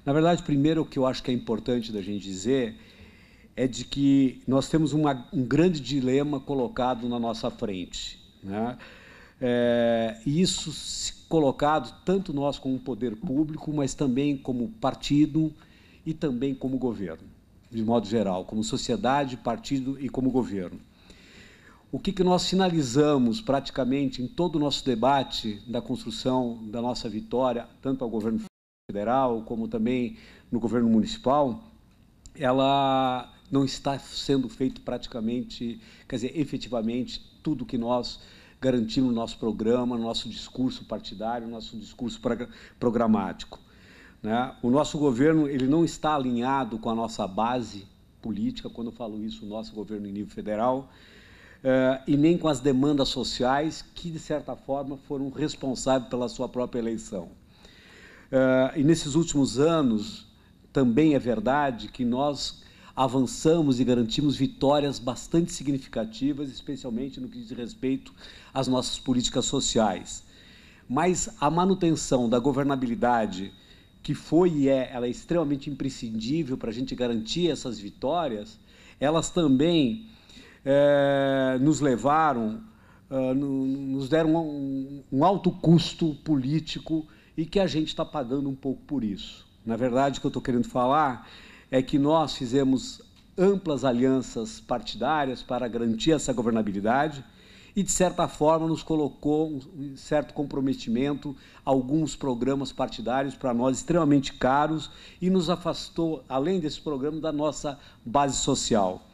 Na verdade, primeiro, o que eu acho que é importante da gente dizer é de que nós temos um grande dilema colocado na nossa frente, né? E isso colocado tanto nós como poder público, mas também como partido e também como governo, de modo geral, como sociedade, partido e como governo. O que nós finalizamos praticamente em todo o nosso debate da construção da nossa vitória, tanto ao governo federal como também no governo municipal, ela não está sendo feito praticamente, quer dizer, efetivamente, tudo que nós garantimos no nosso programa, no nosso discurso partidário, no nosso discurso programático, né? O nosso governo ele não está alinhado com a nossa base política, quando eu falo isso, o nosso governo em nível federal, e nem com as demandas sociais que, de certa forma, foram responsáveis pela sua própria eleição. E nesses últimos anos, também é verdade que nós avançamos e garantimos vitórias bastante significativas, especialmente no que diz respeito às nossas políticas sociais. Mas a manutenção da governabilidade, que foi e ela é extremamente imprescindível para a gente garantir essas vitórias, elas também nos levaram, nos deram um alto custo político e que a gente está pagando um pouco por isso. Na verdade, o que eu estou querendo falar é que nós fizemos amplas alianças partidárias para garantir essa governabilidade e, de certa forma, nos colocou um certo comprometimento, alguns programas partidários para nós extremamente caros e nos afastou, além desse programa, da nossa base social.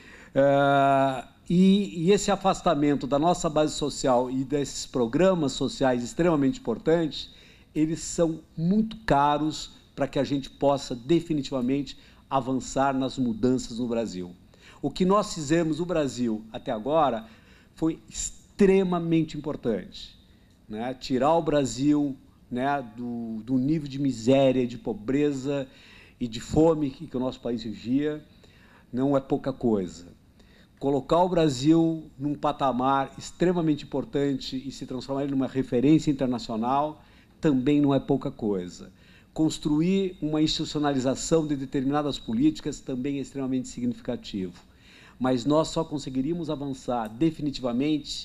E esse afastamento da nossa base social e desses programas sociais extremamente importantes, eles são muito caros para que a gente possa definitivamente avançar nas mudanças no Brasil. O que nós fizemos no Brasil até agora foi extremamente importante, né? Tirar o Brasil, né, do nível de miséria, de pobreza e de fome que o nosso país vivia, não é pouca coisa. Colocar o Brasil num patamar extremamente importante e se transformar ele numa referência internacional também não é pouca coisa. Construir uma institucionalização de determinadas políticas também é extremamente significativo. Mas nós só conseguiríamos avançar definitivamente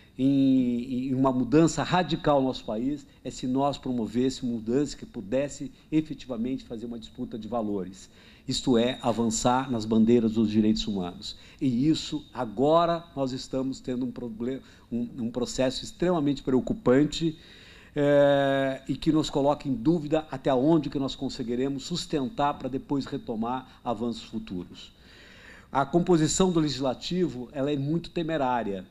em uma mudança radical no nosso país se nós promovêssemos mudança que pudesse efetivamente fazer uma disputa de valores. Isto é, avançar nas bandeiras dos direitos humanos. E isso, agora, nós estamos tendo um processo extremamente preocupante, e que nos coloca em dúvida até onde que nós conseguiremos sustentar para depois retomar avanços futuros. A composição do legislativo ela é muito temerária.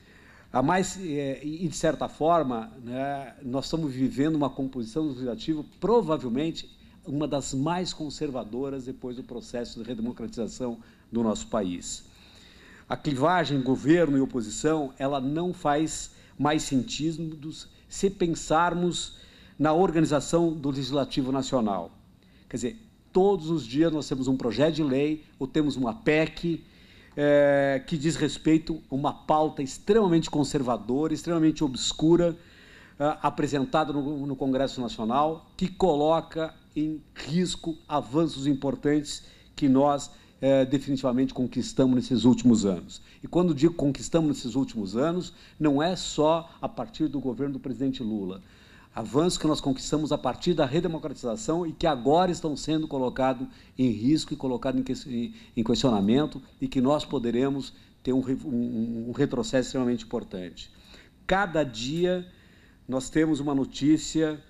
E, de certa forma, né, nós estamos vivendo uma composição do legislativo provavelmente uma das mais conservadoras depois do processo de redemocratização do nosso país. A clivagem governo e oposição ela não faz mais sentido se pensarmos na organização do Legislativo Nacional. Quer dizer, todos os dias nós temos um projeto de lei ou temos uma PEC que diz respeito a uma pauta extremamente conservadora, extremamente obscura, apresentada no Congresso Nacional, que coloca em risco avanços importantes que nós definitivamente conquistamos nesses últimos anos. E quando digo conquistamos nesses últimos anos, não é só a partir do governo do presidente Lula. Avanços que nós conquistamos a partir da redemocratização e que agora estão sendo colocados em risco e colocados em questionamento e que nós poderemos ter um retrocesso extremamente importante. Cada dia nós temos uma notícia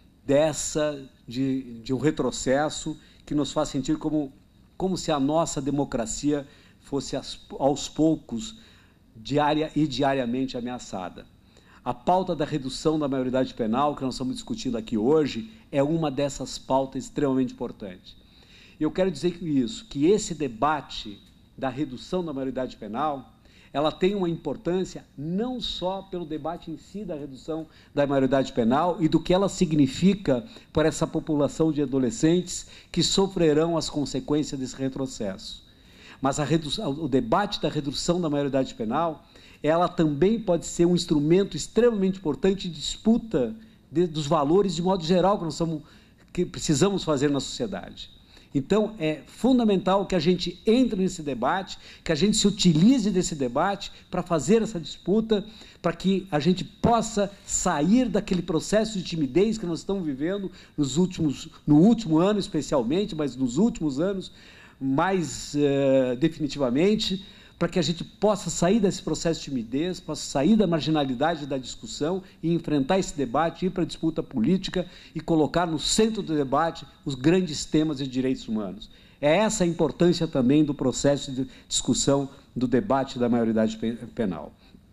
de um retrocesso que nos faz sentir como se a nossa democracia fosse, aos poucos, diariamente ameaçada. A pauta da redução da maioridade penal, que nós estamos discutindo aqui hoje, é uma dessas pautas extremamente importantes. E eu quero dizer que esse debate da redução da maioridade penal, ela tem uma importância não só pelo debate em si da redução da maioridade penal e do que ela significa para essa população de adolescentes que sofrerão as consequências desse retrocesso. Mas o debate da redução da maioridade penal, ela também pode ser um instrumento extremamente importante de disputa dos valores de modo geral que nós estamos que precisamos fazer na sociedade. Então, é fundamental que a gente entre nesse debate, que a gente se utilize desse debate para fazer essa disputa, para que a gente possa sair daquele processo de timidez que nós estamos vivendo no último ano especialmente, mas nos últimos anos mais definitivamente, para que a gente possa sair desse processo de timidez, possa sair da marginalidade da discussão e enfrentar esse debate, ir para a disputa política e colocar no centro do debate os grandes temas de direitos humanos. É essa a importância também do processo de discussão do debate da maioridade penal.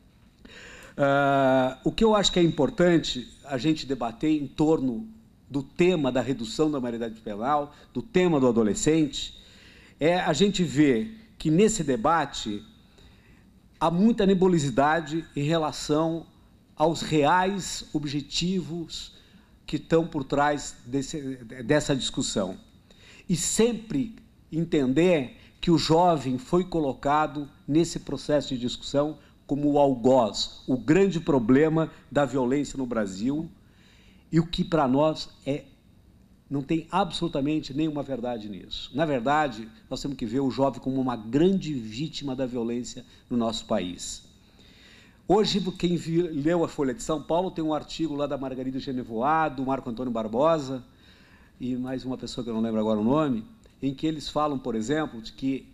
O que eu acho que é importante a gente debater em torno do tema da redução da maioridade penal, do tema do adolescente, é a gente ver que nesse debate há muita nebulosidade em relação aos reais objetivos que estão por trás dessa discussão. E sempre entender que o jovem foi colocado nesse processo de discussão como o algoz, o grande problema da violência no Brasil, e o que para nós não tem absolutamente nenhuma verdade nisso. Na verdade, nós temos que ver o jovem como uma grande vítima da violência no nosso país. Hoje, quem leu a Folha de São Paulo, tem um artigo lá da Margarida Genevois, do Marco Antônio Barbosa, e mais uma pessoa que eu não lembro agora o nome, em que eles falam, por exemplo, de que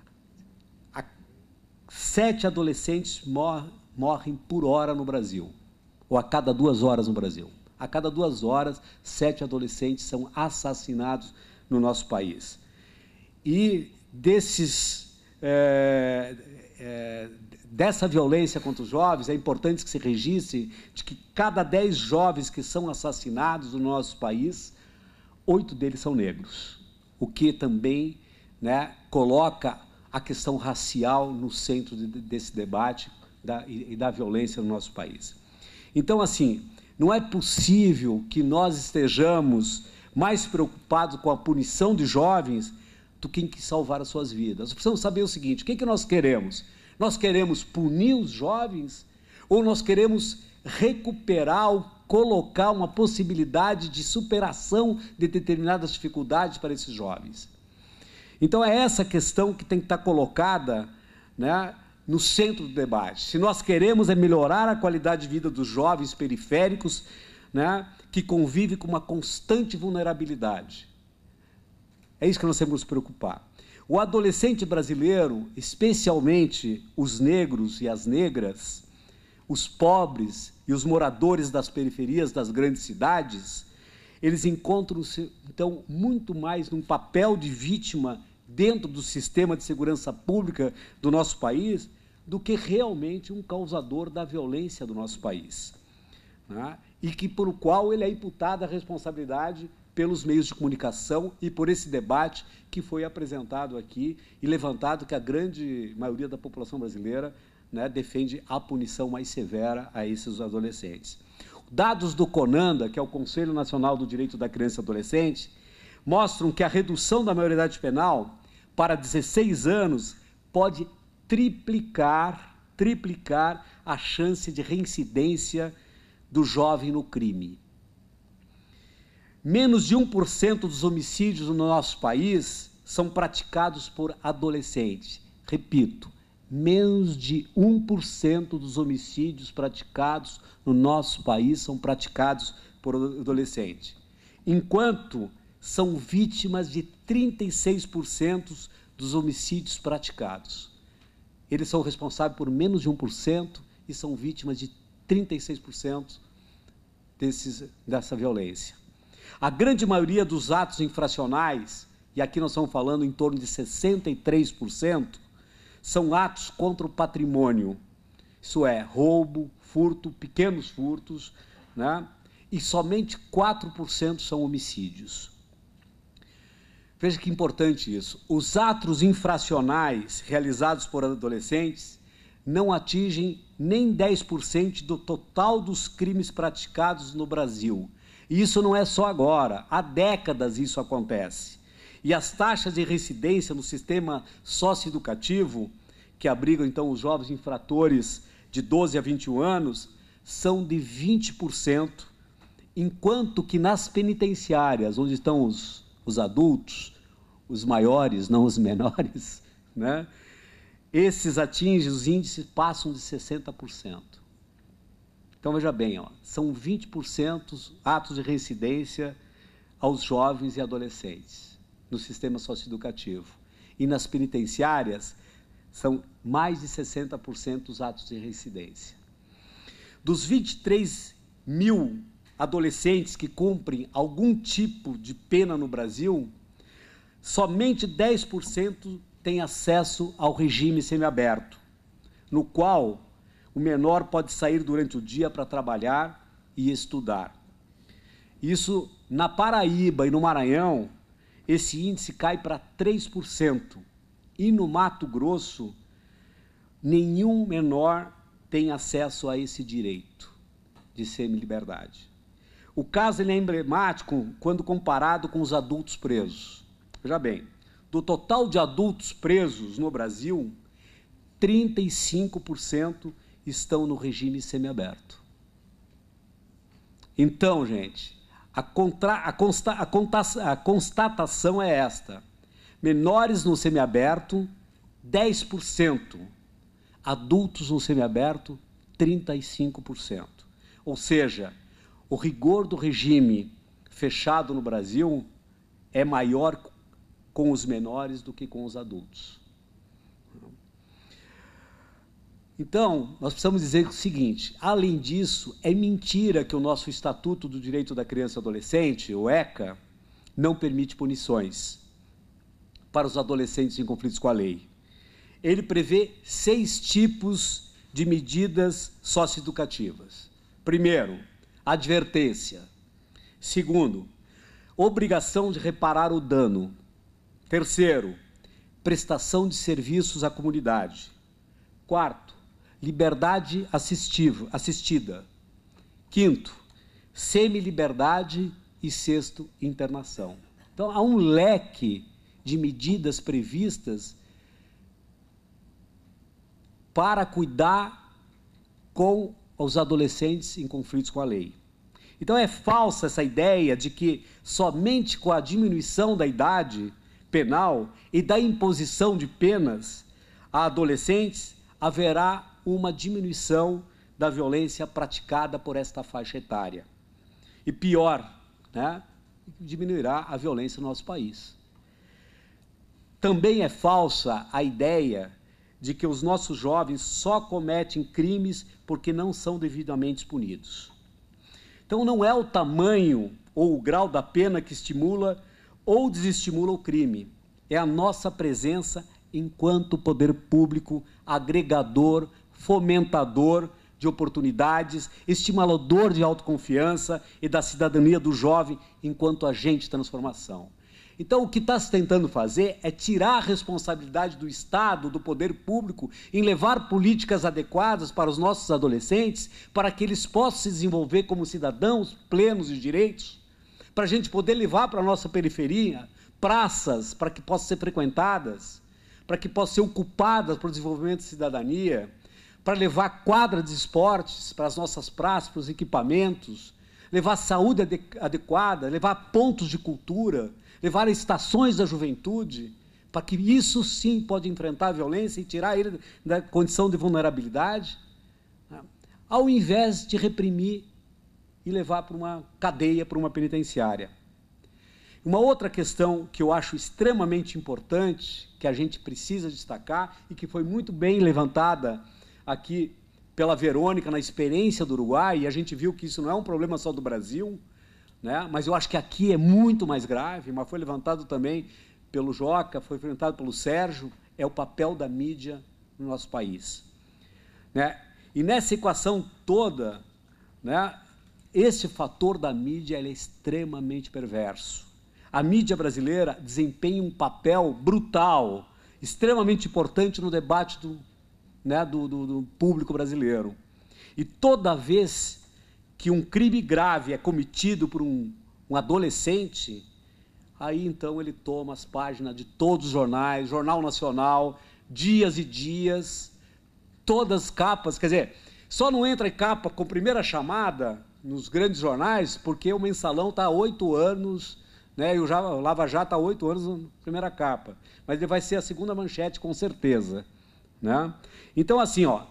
7 adolescentes morrem por hora no Brasil, ou a cada 2 horas no Brasil. A cada 2 horas, 7 adolescentes são assassinados no nosso país. E dessa violência contra os jovens, é importante que se registre de que cada 10 jovens que são assassinados no nosso país, 8 deles são negros, o que também, né, coloca a questão racial no centro desse debate e da violência no nosso país. Então, assim, não é possível que nós estejamos mais preocupados com a punição de jovens do que em salvar as suas vidas. Nós precisamos saber o seguinte: o que nós queremos? Nós queremos punir os jovens ou nós queremos recuperar ou colocar uma possibilidade de superação de determinadas dificuldades para esses jovens? Então, é essa questão que tem que estar colocada, né, no centro do debate. Se nós queremos melhorar a qualidade de vida dos jovens periféricos, né, que convivem com uma constante vulnerabilidade. É isso que nós temos que nos preocupar. O adolescente brasileiro, especialmente os negros e as negras, os pobres e os moradores das periferias das grandes cidades, eles encontram-se, então, muito mais num papel de vítima dentro do sistema de segurança pública do nosso país do que realmente um causador da violência do nosso país, né? E que por o qual ele é imputado a responsabilidade pelos meios de comunicação e por esse debate que foi apresentado aqui e levantado, que a grande maioria da população brasileira, né, defende a punição mais severa a esses adolescentes. Dados do CONANDA, que é o Conselho Nacional do Direito da Criança e Adolescente, mostram que a redução da maioridade penal para 16 anos pode triplicar a chance de reincidência do jovem no crime. Menos de 1% dos homicídios no nosso país são praticados por adolescentes. Repito, menos de 1% dos homicídios praticados no nosso país são praticados por adolescentes, enquanto são vítimas de 36% dos homicídios praticados. Eles são responsáveis por menos de 1% e são vítimas de 36% dessa violência. A grande maioria dos atos infracionais, e aqui nós estamos falando em torno de 63%, são atos contra o patrimônio, isso é, roubo, furto, pequenos furtos, né? E somente 4% são homicídios. Veja que importante isso. Os atos infracionais realizados por adolescentes não atingem nem 10% do total dos crimes praticados no Brasil. E isso não é só agora, há décadas isso acontece. E as taxas de reincidência no sistema socioeducativo, que abrigam então os jovens infratores de 12 a 21 anos, são de 20%, enquanto que nas penitenciárias, onde estão os adultos, os maiores, não os menores, né, esses atingem, os índices passam de 60%. Então, veja bem, ó, são 20% atos de reincidência aos jovens e adolescentes no sistema socioeducativo. E nas penitenciárias, são mais de 60% os atos de reincidência. Dos 23 mil adolescentes que cumprem algum tipo de pena no Brasil, somente 10% têm acesso ao regime semiaberto, no qual o menor pode sair durante o dia para trabalhar e estudar. Isso, na Paraíba e no Maranhão, esse índice cai para 3%. E no Mato Grosso, nenhum menor tem acesso a esse direito de semi-liberdade. O caso ele é emblemático quando comparado com os adultos presos. Veja bem, do total de adultos presos no Brasil, 35% estão no regime semiaberto. Então, gente, a constatação é esta: menores no semiaberto, 10%, adultos no semiaberto, 35%. Ou seja, o rigor do regime fechado no Brasil é maior com os menores do que com os adultos. Então, nós precisamos dizer o seguinte: além disso, é mentira que o nosso Estatuto do Direito da Criança e Adolescente, o ECA, não permite punições para os adolescentes em conflitos com a lei. Ele prevê 6 tipos de medidas socioeducativas. Primeiro, advertência. Segundo, obrigação de reparar o dano. Terceiro, prestação de serviços à comunidade. Quarto, liberdade assistida. Quinto, semi-liberdade. E sexto, internação. Então, há um leque de medidas previstas para cuidar com os adolescentes em conflitos com a lei. Então, é falsa essa ideia de que somente com a diminuição da idade penal e da imposição de penas a adolescentes haverá uma diminuição da violência praticada por esta faixa etária. E pior, né, diminuirá a violência no nosso país. Também é falsa a ideia de que os nossos jovens só cometem crimes porque não são devidamente punidos. Então, não é o tamanho ou o grau da pena que estimula ou desestimula o crime. É a nossa presença enquanto poder público agregador, fomentador de oportunidades, estimulador de autoconfiança e da cidadania do jovem enquanto agente de transformação. Então, o que está se tentando fazer é tirar a responsabilidade do Estado, do poder público, em levar políticas adequadas para os nossos adolescentes, para que eles possam se desenvolver como cidadãos plenos de direitos, para a gente poder levar para a nossa periferia praças para que possam ser frequentadas, para que possam ser ocupadas para o desenvolvimento de cidadania, para levar quadras de esportes para as nossas praças, para os equipamentos, levar saúde adequada, levar pontos de cultura, levar estações da juventude, para que isso sim pode enfrentar a violência e tirar ele da condição de vulnerabilidade, né, ao invés de reprimir e levar para uma cadeia, para uma penitenciária. Uma outra questão que eu acho extremamente importante, que a gente precisa destacar e que foi muito bem levantada aqui pela Verônica na experiência do Uruguai, e a gente viu que isso não é um problema só do Brasil, né? Mas eu acho que aqui é muito mais grave, mas foi levantado também pelo Joca, foi levantado pelo Sérgio, é o papel da mídia no nosso país, né? E nessa equação toda, né, esse fator da mídia ele é extremamente perverso. A mídia brasileira desempenha um papel brutal, extremamente importante no debate do público brasileiro. E toda vez que um crime grave é cometido por um adolescente, aí então ele toma as páginas de todos os jornais, Jornal Nacional, dias e dias, todas as capas, quer dizer, só não entra em capa com primeira chamada nos grandes jornais porque o Mensalão está há 8 anos, né, e o Lava Jato está há 8 anos na primeira capa. Mas ele vai ser a segunda manchete, com certeza. Né? Então, assim, ó,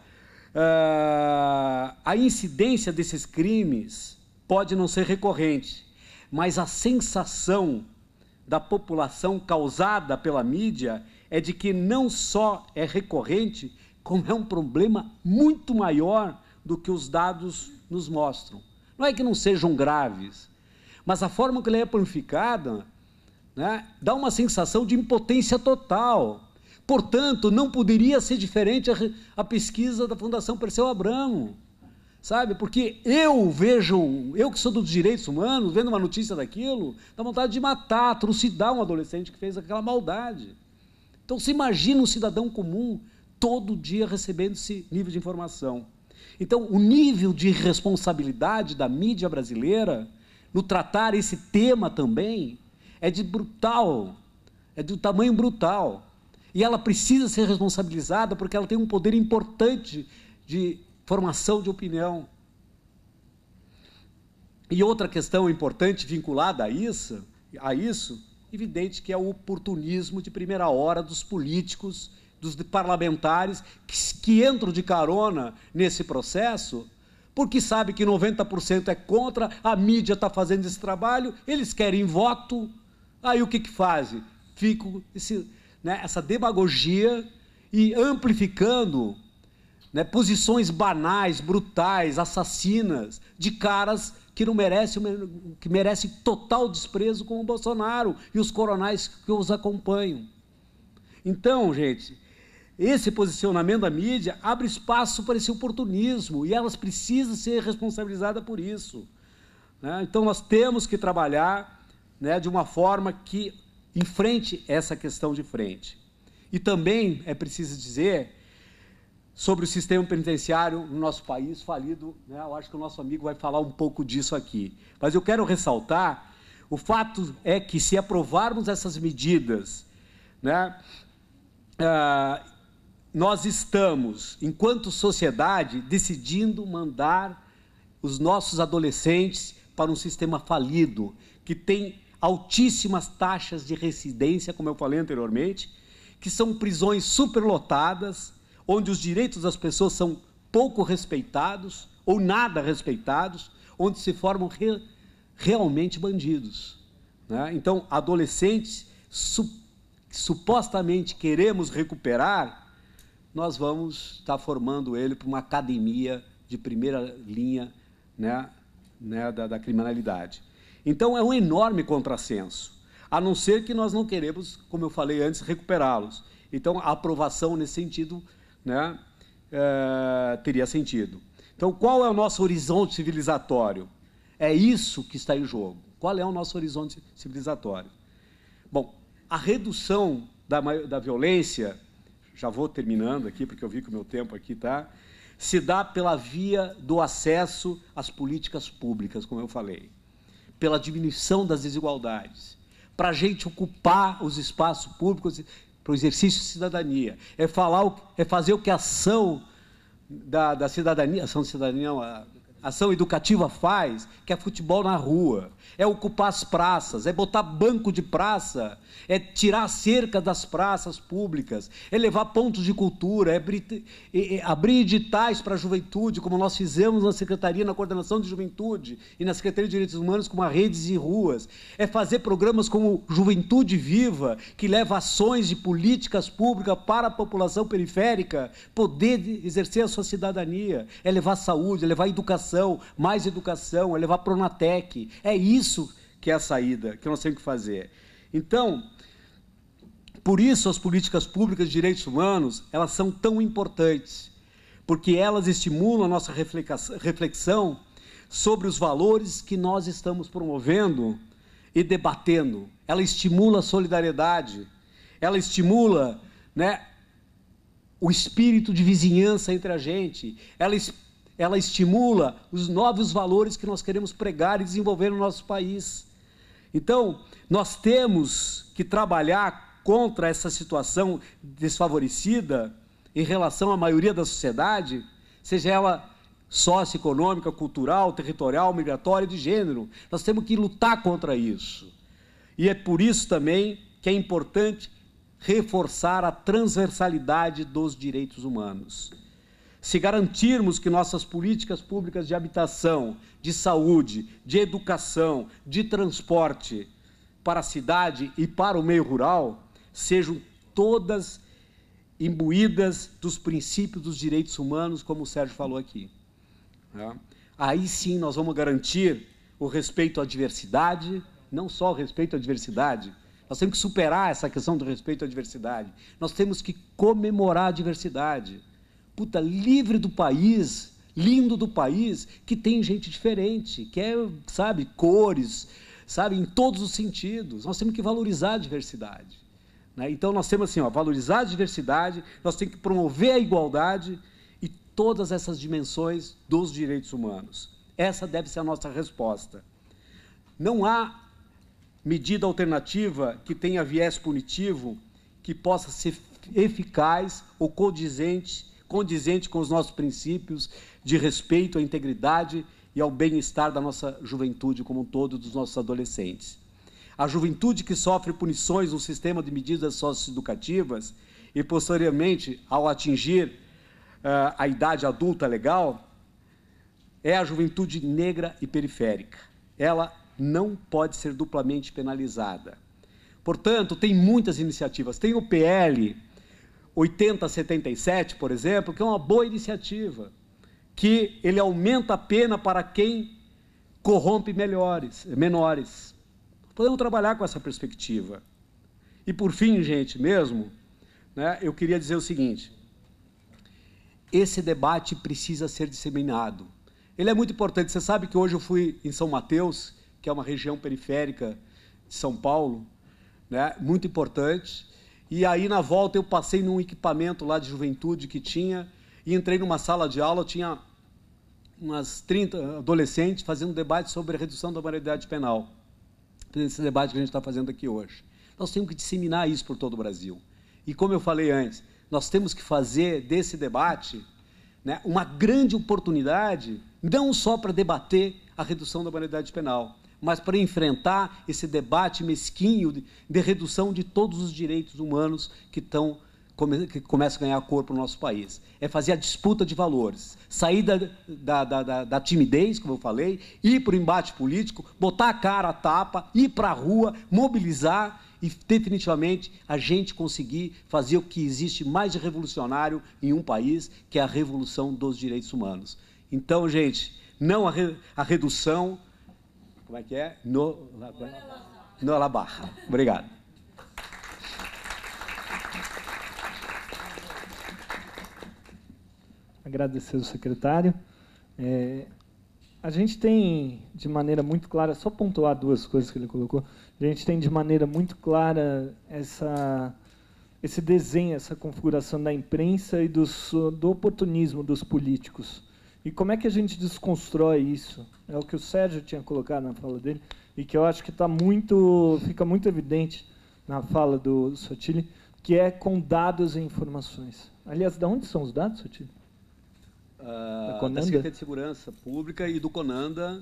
a incidência desses crimes pode não ser recorrente, mas a sensação da população causada pela mídia é de que não só é recorrente, como é um problema muito maior do que os dados nos mostram. Não é que não sejam graves, mas a forma que ele é planificada, né, dá uma sensação de impotência total. Portanto, não poderia ser diferente a pesquisa da Fundação Perseu Abramo, sabe? Porque eu que sou dos direitos humanos, vendo uma notícia daquilo, dá vontade de matar, trucidar um adolescente que fez aquela maldade. Então, se imagina um cidadão comum todo dia recebendo esse nível de informação. Então, o nível de responsabilidade da mídia brasileira no tratar esse tema também é de tamanho brutal. E ela precisa ser responsabilizada porque ela tem um poder importante de formação de opinião. E outra questão importante vinculada a isso, evidente que é o oportunismo de primeira hora dos políticos, dos parlamentares, que entram de carona nesse processo, porque sabe que 90% é contra, a mídia está fazendo esse trabalho, eles querem voto, aí o que fazem? Ficam essa demagogia e amplificando, né, posições banais, brutais, assassinas, de caras que merecem total desprezo, como o Bolsonaro e os coronais que os acompanham. Então, gente, esse posicionamento da mídia abre espaço para esse oportunismo e elas precisam ser responsabilizadas por isso. Né? Então, nós temos que trabalhar, né, de uma forma que enfrente essa questão de frente. E também é preciso dizer sobre o sistema penitenciário no nosso país falido, né? Eu acho que o nosso amigo vai falar um pouco disso aqui. Mas eu quero ressaltar, o fato é que se aprovarmos essas medidas, né, nós estamos, enquanto sociedade, decidindo mandar os nossos adolescentes para um sistema falido, que tem altíssimas taxas de residência, como eu falei anteriormente, que são prisões superlotadas, onde os direitos das pessoas são pouco respeitados ou nada respeitados, onde se formam realmente bandidos. Né? Então, adolescentes que supostamente queremos recuperar, nós vamos estar formando ele para uma academia de primeira linha, né, da criminalidade. Então, é um enorme contrassenso, a não ser que nós não queremos, como eu falei antes, recuperá-los. Então, a aprovação nesse sentido, né, teria sentido. Então, qual é o nosso horizonte civilizatório? É isso que está em jogo. Qual é o nosso horizonte civilizatório? Bom, a redução da violência, já vou terminando aqui, porque eu vi que o meu tempo aqui está, se dá pela via do acesso às políticas públicas, como eu falei, pela diminuição das desigualdades, para a gente ocupar os espaços públicos para o exercício de cidadania, é fazer o que a ação da cidadania, ação educativa faz, que é futebol na rua, é ocupar as praças, é botar banco de praça, é tirar a cerca das praças públicas, é levar pontos de cultura, é abrir editais para a juventude, como nós fizemos na Secretaria, na Coordenação de Juventude e na Secretaria de Direitos Humanos, como a Redes e Ruas, é fazer programas como Juventude Viva, que leva ações de políticas públicas para a população periférica poder exercer a sua cidadania, é levar saúde, é levar educação, mais educação, é levar Pronatec, é isso que é a saída que nós temos que fazer. Então, por isso as políticas públicas de direitos humanos, elas são tão importantes, porque elas estimulam a nossa reflexão sobre os valores que nós estamos promovendo e debatendo. Ela estimula a solidariedade, ela estimula, né, o espírito de vizinhança entre a gente, ela estimula os novos valores que nós queremos pregar e desenvolver no nosso país. Então, nós temos que trabalhar contra essa situação desfavorecida em relação à maioria da sociedade, seja ela socioeconômica, cultural, territorial, migratória e de gênero. Nós temos que lutar contra isso. E é por isso também que é importante reforçar a transversalidade dos direitos humanos. Se garantirmos que nossas políticas públicas de habitação, de saúde, de educação, de transporte para a cidade e para o meio rural sejam todas imbuídas dos princípios dos direitos humanos, como o Sérgio falou aqui. Aí sim nós vamos garantir o respeito à diversidade, não só o respeito à diversidade, nós temos que superar essa questão do respeito à diversidade, nós temos que comemorar a diversidade. Puta, livre do país, lindo do país, que tem gente diferente, que é, sabe, cores, sabe, em todos os sentidos. Nós temos que valorizar a diversidade. Né? Então, nós temos assim, ó, valorizar a diversidade, nós temos que promover a igualdade e todas essas dimensões dos direitos humanos. Essa deve ser a nossa resposta. Não há medida alternativa que tenha viés punitivo que possa ser eficaz ou condizente com os nossos princípios de respeito à integridade e ao bem-estar da nossa juventude como um todo, dos nossos adolescentes. A juventude que sofre punições no sistema de medidas socioeducativas e, posteriormente, ao atingir a idade adulta legal, é a juventude negra e periférica. Ela não pode ser duplamente penalizada. Portanto, tem muitas iniciativas. Tem o PL 8077, por exemplo, que é uma boa iniciativa, que ele aumenta a pena para quem corrompe menores. Podemos trabalhar com essa perspectiva. E, por fim, gente, mesmo, né, eu queria dizer o seguinte: esse debate precisa ser disseminado. Ele é muito importante. Você sabe que hoje eu fui em São Mateus, que é uma região periférica de São Paulo, né, muito importante, e aí na volta eu passei num equipamento lá de juventude que tinha, e entrei numa sala de aula, tinha umas 30 adolescentes fazendo um debate sobre a redução da maioridade penal. Esse debate que a gente está fazendo aqui hoje. Nós temos que disseminar isso por todo o Brasil. E como eu falei antes, nós temos que fazer desse debate, né, uma grande oportunidade, não só para debater a redução da maioridade penal, mas para enfrentar esse debate mesquinho de redução de todos os direitos humanos que começam a ganhar corpo no nosso país. É fazer a disputa de valores, sair da timidez, como eu falei, ir para o embate político, botar a cara a tapa, ir para a rua, mobilizar e, definitivamente, a gente conseguir fazer o que existe mais de revolucionário em um país, que é a revolução dos direitos humanos. Então, gente, não a redução... Como é que é? No la barra. Obrigado. Agradecer ao secretário. A gente tem, de maneira muito clara, só pontuar duas coisas que ele colocou, a gente tem de maneira muito clara esse desenho, essa configuração da imprensa e do oportunismo dos políticos. E como é que a gente desconstrói isso? É o que o Sérgio tinha colocado na fala dele, e que eu acho que fica muito evidente na fala do Sotile, que é com dados e informações. Aliás, de onde são os dados, Sotile? Da Secretaria de Segurança Pública e do CONANDA.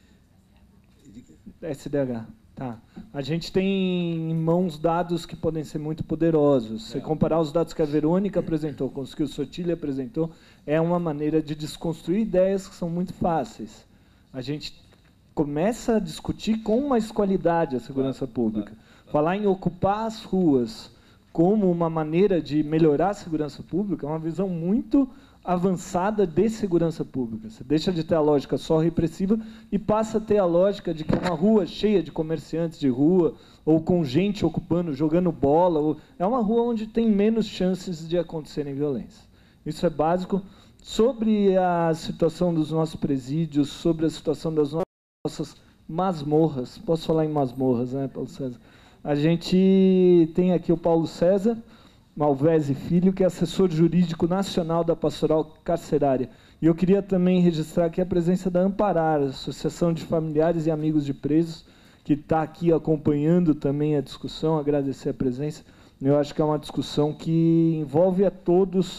SDH. Tá. A gente tem em mãos dados que podem ser muito poderosos. Se comparar os dados que a Verônica apresentou com os que o Sotile apresentou, é uma maneira de desconstruir ideias que são muito fáceis. A gente começa a discutir com mais qualidade a segurança pública. Falar em ocupar as ruas como uma maneira de melhorar a segurança pública é uma visão muito avançada de segurança pública. Você deixa de ter a lógica só repressiva e passa a ter a lógica de que uma rua cheia de comerciantes de rua, ou com gente ocupando, jogando bola, é uma rua onde tem menos chances de acontecerem violência. Isso é básico. Sobre a situação dos nossos presídios, sobre a situação das nossas masmorras, posso falar em masmorras, né, Paulo César? A gente tem aqui o Paulo César Malvese Filho, que é assessor jurídico nacional da Pastoral Carcerária. E eu queria também registrar aqui a presença da Amparar, Associação de Familiares e Amigos de Presos, que está aqui acompanhando também a discussão, agradecer a presença. Eu acho que é uma discussão que envolve a todos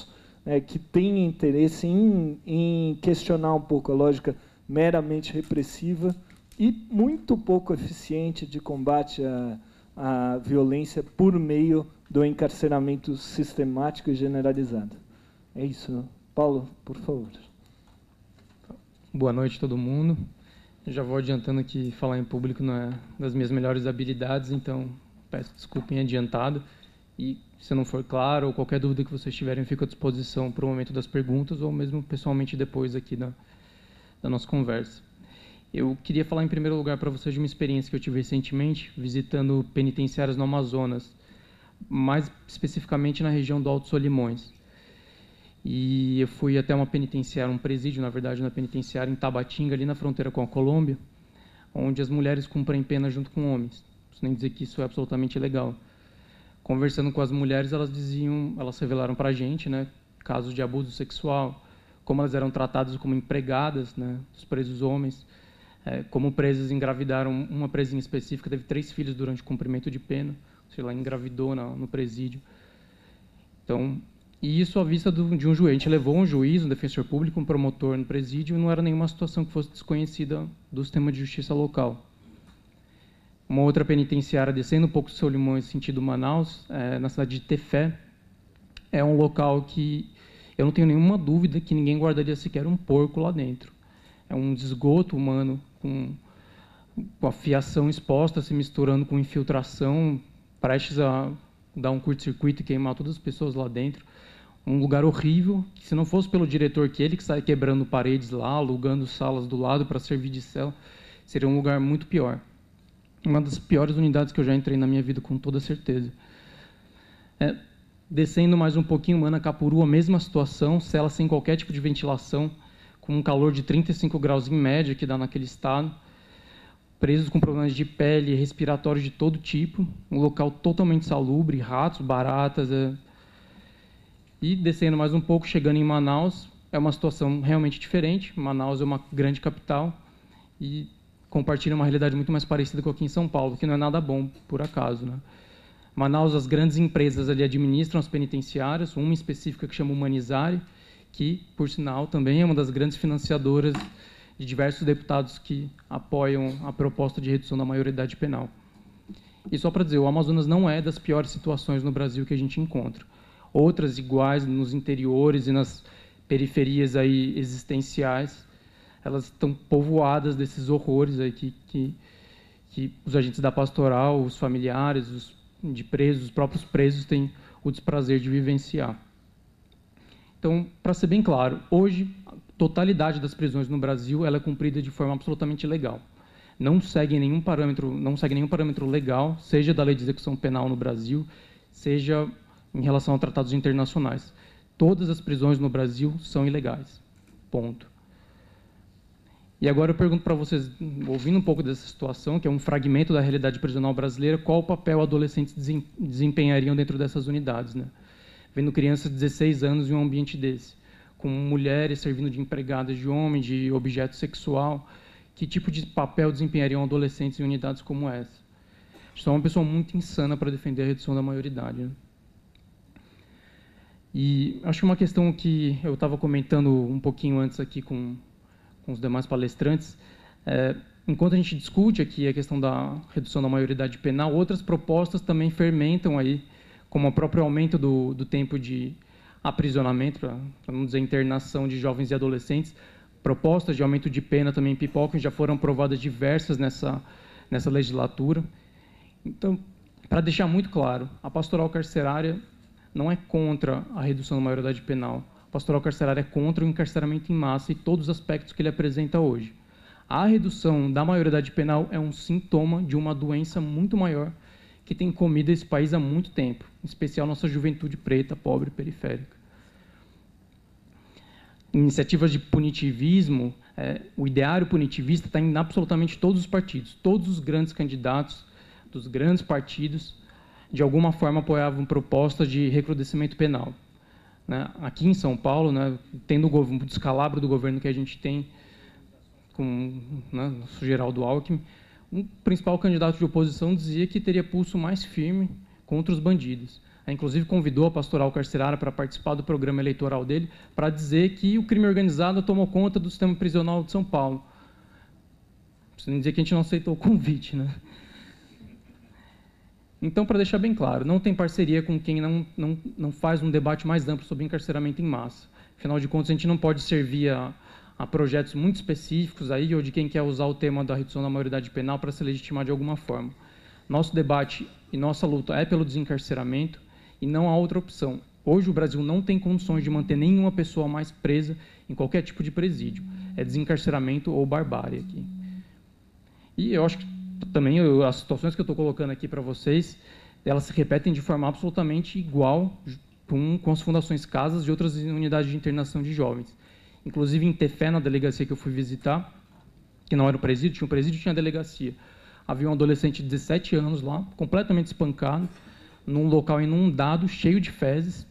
que tenha interesse em questionar um pouco a lógica meramente repressiva e muito pouco eficiente de combate à violência por meio do encarceramento sistemático e generalizado. É isso. Paulo, por favor. Boa noite, todo mundo. Eu já vou adiantando que falar em público não é das minhas melhores habilidades, então peço desculpa em adiantado. E, se não for claro, ou qualquer dúvida que vocês tiverem, eu fico à disposição para o momento das perguntas, ou mesmo pessoalmente depois aqui da nossa conversa. Eu queria falar, em primeiro lugar, para vocês de uma experiência que eu tive recentemente, visitando penitenciárias no Amazonas, mais especificamente na região do Alto Solimões. E eu fui até uma penitenciária, um presídio, na verdade, na penitenciária em Tabatinga, ali na fronteira com a Colômbia, onde as mulheres cumprem pena junto com homens. Não preciso nem dizer que isso é absolutamente ilegal. Conversando com as mulheres, elas revelaram para a gente, né, casos de abuso sexual, como elas eram tratadas como empregadas, né, dos presos homens, como presas engravidaram. Uma presinha específica teve 3 filhos durante o cumprimento de pena, sei lá, engravidou no presídio. Então, e isso à vista de um juiz. A gente levou um juiz, um defensor público, um promotor no presídio, e não era nenhuma situação que fosse desconhecida do sistema de justiça local. Uma outra penitenciária, descendo um pouco do Solimões, sentido Manaus, na cidade de Tefé, é um local que eu não tenho nenhuma dúvida que ninguém guardaria sequer um porco lá dentro. É um esgoto humano, com a fiação exposta, se misturando com infiltração, prestes a dar um curto-circuito e queimar todas as pessoas lá dentro. Um lugar horrível, que se não fosse pelo diretor, que ele que sai quebrando paredes lá, alugando salas do lado para servir de cela, seria um lugar muito pior. Uma das piores unidades que eu já entrei na minha vida, com toda certeza. Descendo mais um pouquinho, Manacapuru, a mesma situação, cela sem qualquer tipo de ventilação, com um calor de 35 graus em média, que dá naquele estado, presos com problemas de pele, respiratórios de todo tipo, um local totalmente insalubre, ratos, baratas. E descendo mais um pouco, chegando em Manaus, é uma situação realmente diferente. Manaus é uma grande capital e compartilha uma realidade muito mais parecida com aqui em São Paulo, que não é nada bom, por acaso, né? Manaus, as grandes empresas ali administram as penitenciárias, uma específica que chama Humanizare, que, por sinal, também é uma das grandes financiadoras de diversos deputados que apoiam a proposta de redução da maioridade penal. E só para dizer, o Amazonas não é das piores situações no Brasil que a gente encontra. Outras iguais nos interiores e nas periferias aí existenciais, elas estão povoadas desses horrores aí que os agentes da pastoral, os familiares, os próprios presos têm o desprazer de vivenciar. Então, para ser bem claro, hoje a totalidade das prisões no Brasil ela é cumprida de forma absolutamente legal. Não segue nenhum parâmetro legal, seja da lei de execução penal no Brasil, seja em relação a tratados internacionais. Todas as prisões no Brasil são ilegais. Ponto. E agora eu pergunto para vocês, ouvindo um pouco dessa situação, que é um fragmento da realidade prisional brasileira, qual o papel adolescentes desempenhariam dentro dessas unidades, né? Vendo crianças de 16 anos em um ambiente desse, com mulheres servindo de empregadas de homem, de objeto sexual, que tipo de papel desempenhariam adolescentes em unidades como essa? Sou uma pessoa muito insana para defender a redução da maioridade, né? E acho que uma questão que eu estava comentando um pouquinho antes aqui com os demais palestrantes, enquanto a gente discute aqui a questão da redução da maioridade penal, outras propostas também fermentam aí, como o próprio aumento do tempo de aprisionamento, para não dizer internação de jovens e adolescentes. Propostas de aumento de pena também pipocam, já foram aprovadas diversas nessa legislatura. Então, para deixar muito claro, a pastoral carcerária não é contra a redução da maioridade penal. A pastoral carcerária é contra o encarceramento em massa e todos os aspectos que ele apresenta hoje. A redução da maioridade penal é um sintoma de uma doença muito maior que tem comido esse país há muito tempo, em especial nossa juventude preta, pobre e periférica. Iniciativas de punitivismo, o ideário punitivista está em absolutamente todos os partidos. Todos os grandes candidatos dos grandes partidos, de alguma forma, apoiavam propostas de recrudescimento penal. Né? Aqui em São Paulo, né, tendo o descalabro do governo que a gente tem com o Geraldo Alckmin, um principal candidato de oposição dizia que teria pulso mais firme contra os bandidos. Inclusive convidou a Pastoral Carcerária para participar do programa eleitoral dele, para dizer que o crime organizado tomou conta do sistema prisional de São Paulo. Preciso dizer que a gente não aceitou o convite, né? Então, para deixar bem claro, não tem parceria com quem não faz um debate mais amplo sobre encarceramento em massa. Afinal de contas, a gente não pode servir a projetos muito específicos aí, ou de quem quer usar o tema da redução da maioridade penal para se legitimar de alguma forma. Nosso debate e nossa luta é pelo desencarceramento e não há outra opção. Hoje o Brasil não tem condições de manter nenhuma pessoa mais presa em qualquer tipo de presídio. É desencarceramento ou barbárie aqui. E eu acho que também as situações que eu estou colocando aqui para vocês, elas se repetem de forma absolutamente igual com as fundações Casas de outras unidades de internação de jovens. Inclusive em Tefé, na delegacia que eu fui visitar, que não era um presídio, tinha um presídio e tinha a delegacia. Havia um adolescente de 17 anos lá, completamente espancado, num local inundado, cheio de fezes,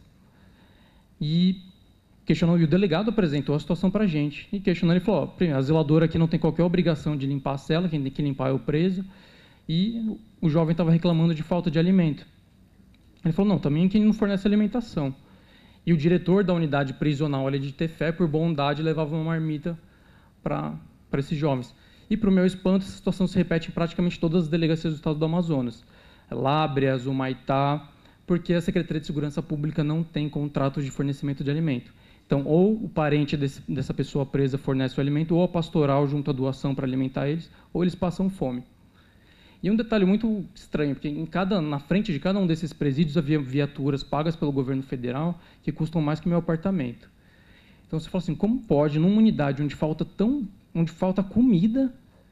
e questionou, e o delegado apresentou a situação para a gente, e questionou, ele falou, primeiro, a zeladora aqui não tem qualquer obrigação de limpar a cela, quem tem que limpar é o preso, e o jovem estava reclamando de falta de alimento. Ele falou, não, também quem não fornece alimentação. E o diretor da unidade prisional ali de Tefé, por bondade, levava uma marmita para esses jovens. E, para o meu espanto, essa situação se repete em praticamente todas as delegacias do estado do Amazonas. Lábrias, Humaitá, porque a Secretaria de Segurança Pública não tem contratos de fornecimento de alimento. Então, ou o parente dessa pessoa presa fornece o alimento, ou a pastoral junto à doação para alimentar eles, ou eles passam fome. E um detalhe muito estranho, porque na frente de cada um desses presídios havia viaturas pagas pelo governo federal que custam mais que meu apartamento. Então, você fala assim, como pode, numa unidade onde falta comida,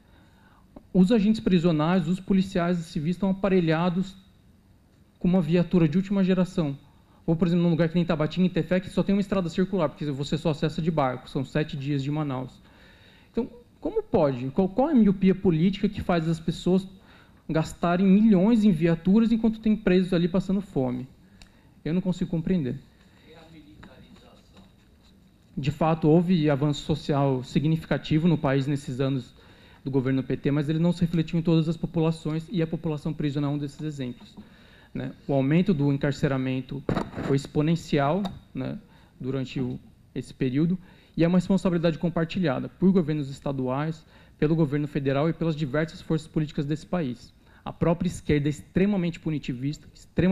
os agentes prisionais, os policiais civis estão aparelhados com uma viatura de última geração? Ou, por exemplo, num lugar que nem Tabatinga, em Tefé, que só tem uma estrada circular, porque você só acessa de barco, são 7 dias de Manaus. Então, como pode? Qual é a miopia política que faz as pessoas gastarem milhões em viaturas enquanto tem presos ali passando fome? Eu não consigo compreender. De fato, houve avanço social significativo no país nesses anos do governo PT, mas ele não se refletiu em todas as populações, e a população prisional é um desses exemplos. Né? O aumento do encarceramento foi exponencial, né, durante esse período, e é uma responsabilidade compartilhada por governos estaduais, pelo governo federal e pelas diversas forças políticas desse país. A própria esquerda é extremamente punitivista,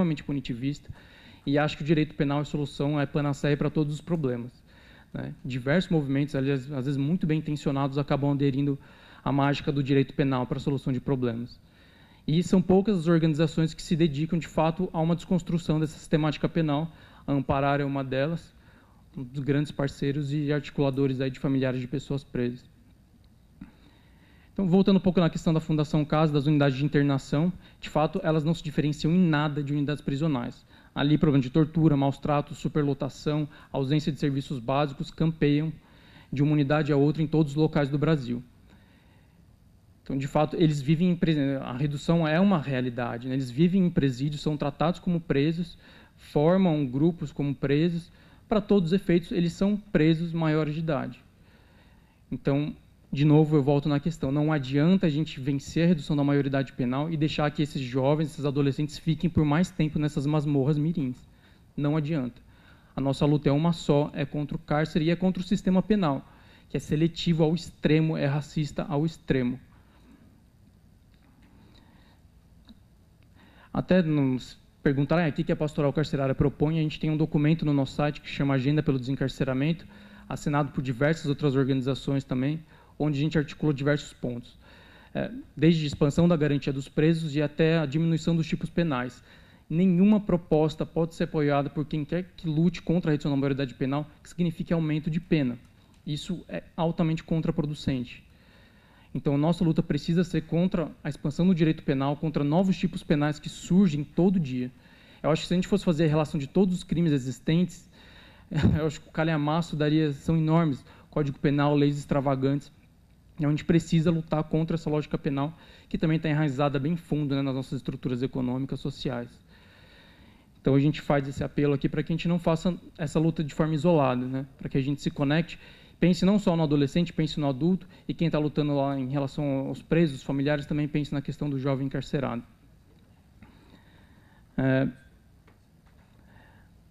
e acha que o direito penal é solução, é panaceia para todos os problemas. Né? Diversos movimentos, aliás, às vezes muito bem intencionados, acabam aderindo à mágica do direito penal para a solução de problemas. E são poucas as organizações que se dedicam, de fato, a uma desconstrução dessa sistemática penal. A Amparar é uma delas, um dos grandes parceiros e articuladores aí de familiares de pessoas presas. Então, voltando um pouco na questão da Fundação Casa, das unidades de internação, de fato, elas não se diferenciam em nada de unidades prisionais. Ali, problema de tortura, maus tratos, superlotação, ausência de serviços básicos, campeiam de uma unidade a outra em todos os locais do Brasil. Então, de fato, eles vivem em presídio. A redução é uma realidade, né? Eles vivem em presídios, são tratados como presos, formam grupos como presos. Para todos os efeitos, eles são presos maiores de idade. Então, de novo, eu volto na questão. Não adianta a gente vencer a redução da maioridade penal e deixar que esses jovens, esses adolescentes, fiquem por mais tempo nessas masmorras mirins. Não adianta. A nossa luta é uma só, é contra o cárcere e é contra o sistema penal, que é seletivo ao extremo, é racista ao extremo. Até nos perguntaram o que a Pastoral Carcerária propõe. A gente tem um documento no nosso site que chama Agenda pelo Desencarceramento, assinado por diversas outras organizações também, onde a gente articula diversos pontos, desde a expansão da garantia dos presos e até a diminuição dos tipos penais. Nenhuma proposta pode ser apoiada por quem quer que lute contra a redução da maioridade penal, que signifique aumento de pena. Isso é altamente contraproducente. Então, a nossa luta precisa ser contra a expansão do direito penal, contra novos tipos penais que surgem todo dia. Eu acho que se a gente fosse fazer a relação de todos os crimes existentes, eu acho que o calhamaço são enormes. Código Penal, leis extravagantes. A gente precisa lutar contra essa lógica penal, que também está enraizada bem fundo, né, nas nossas estruturas econômicas, sociais. Então, a gente faz esse apelo aqui para que a gente não faça essa luta de forma isolada, né, para que a gente se conecte, pense não só no adolescente, pense no adulto, e quem está lutando lá em relação aos presos, os familiares, também pense na questão do jovem encarcerado.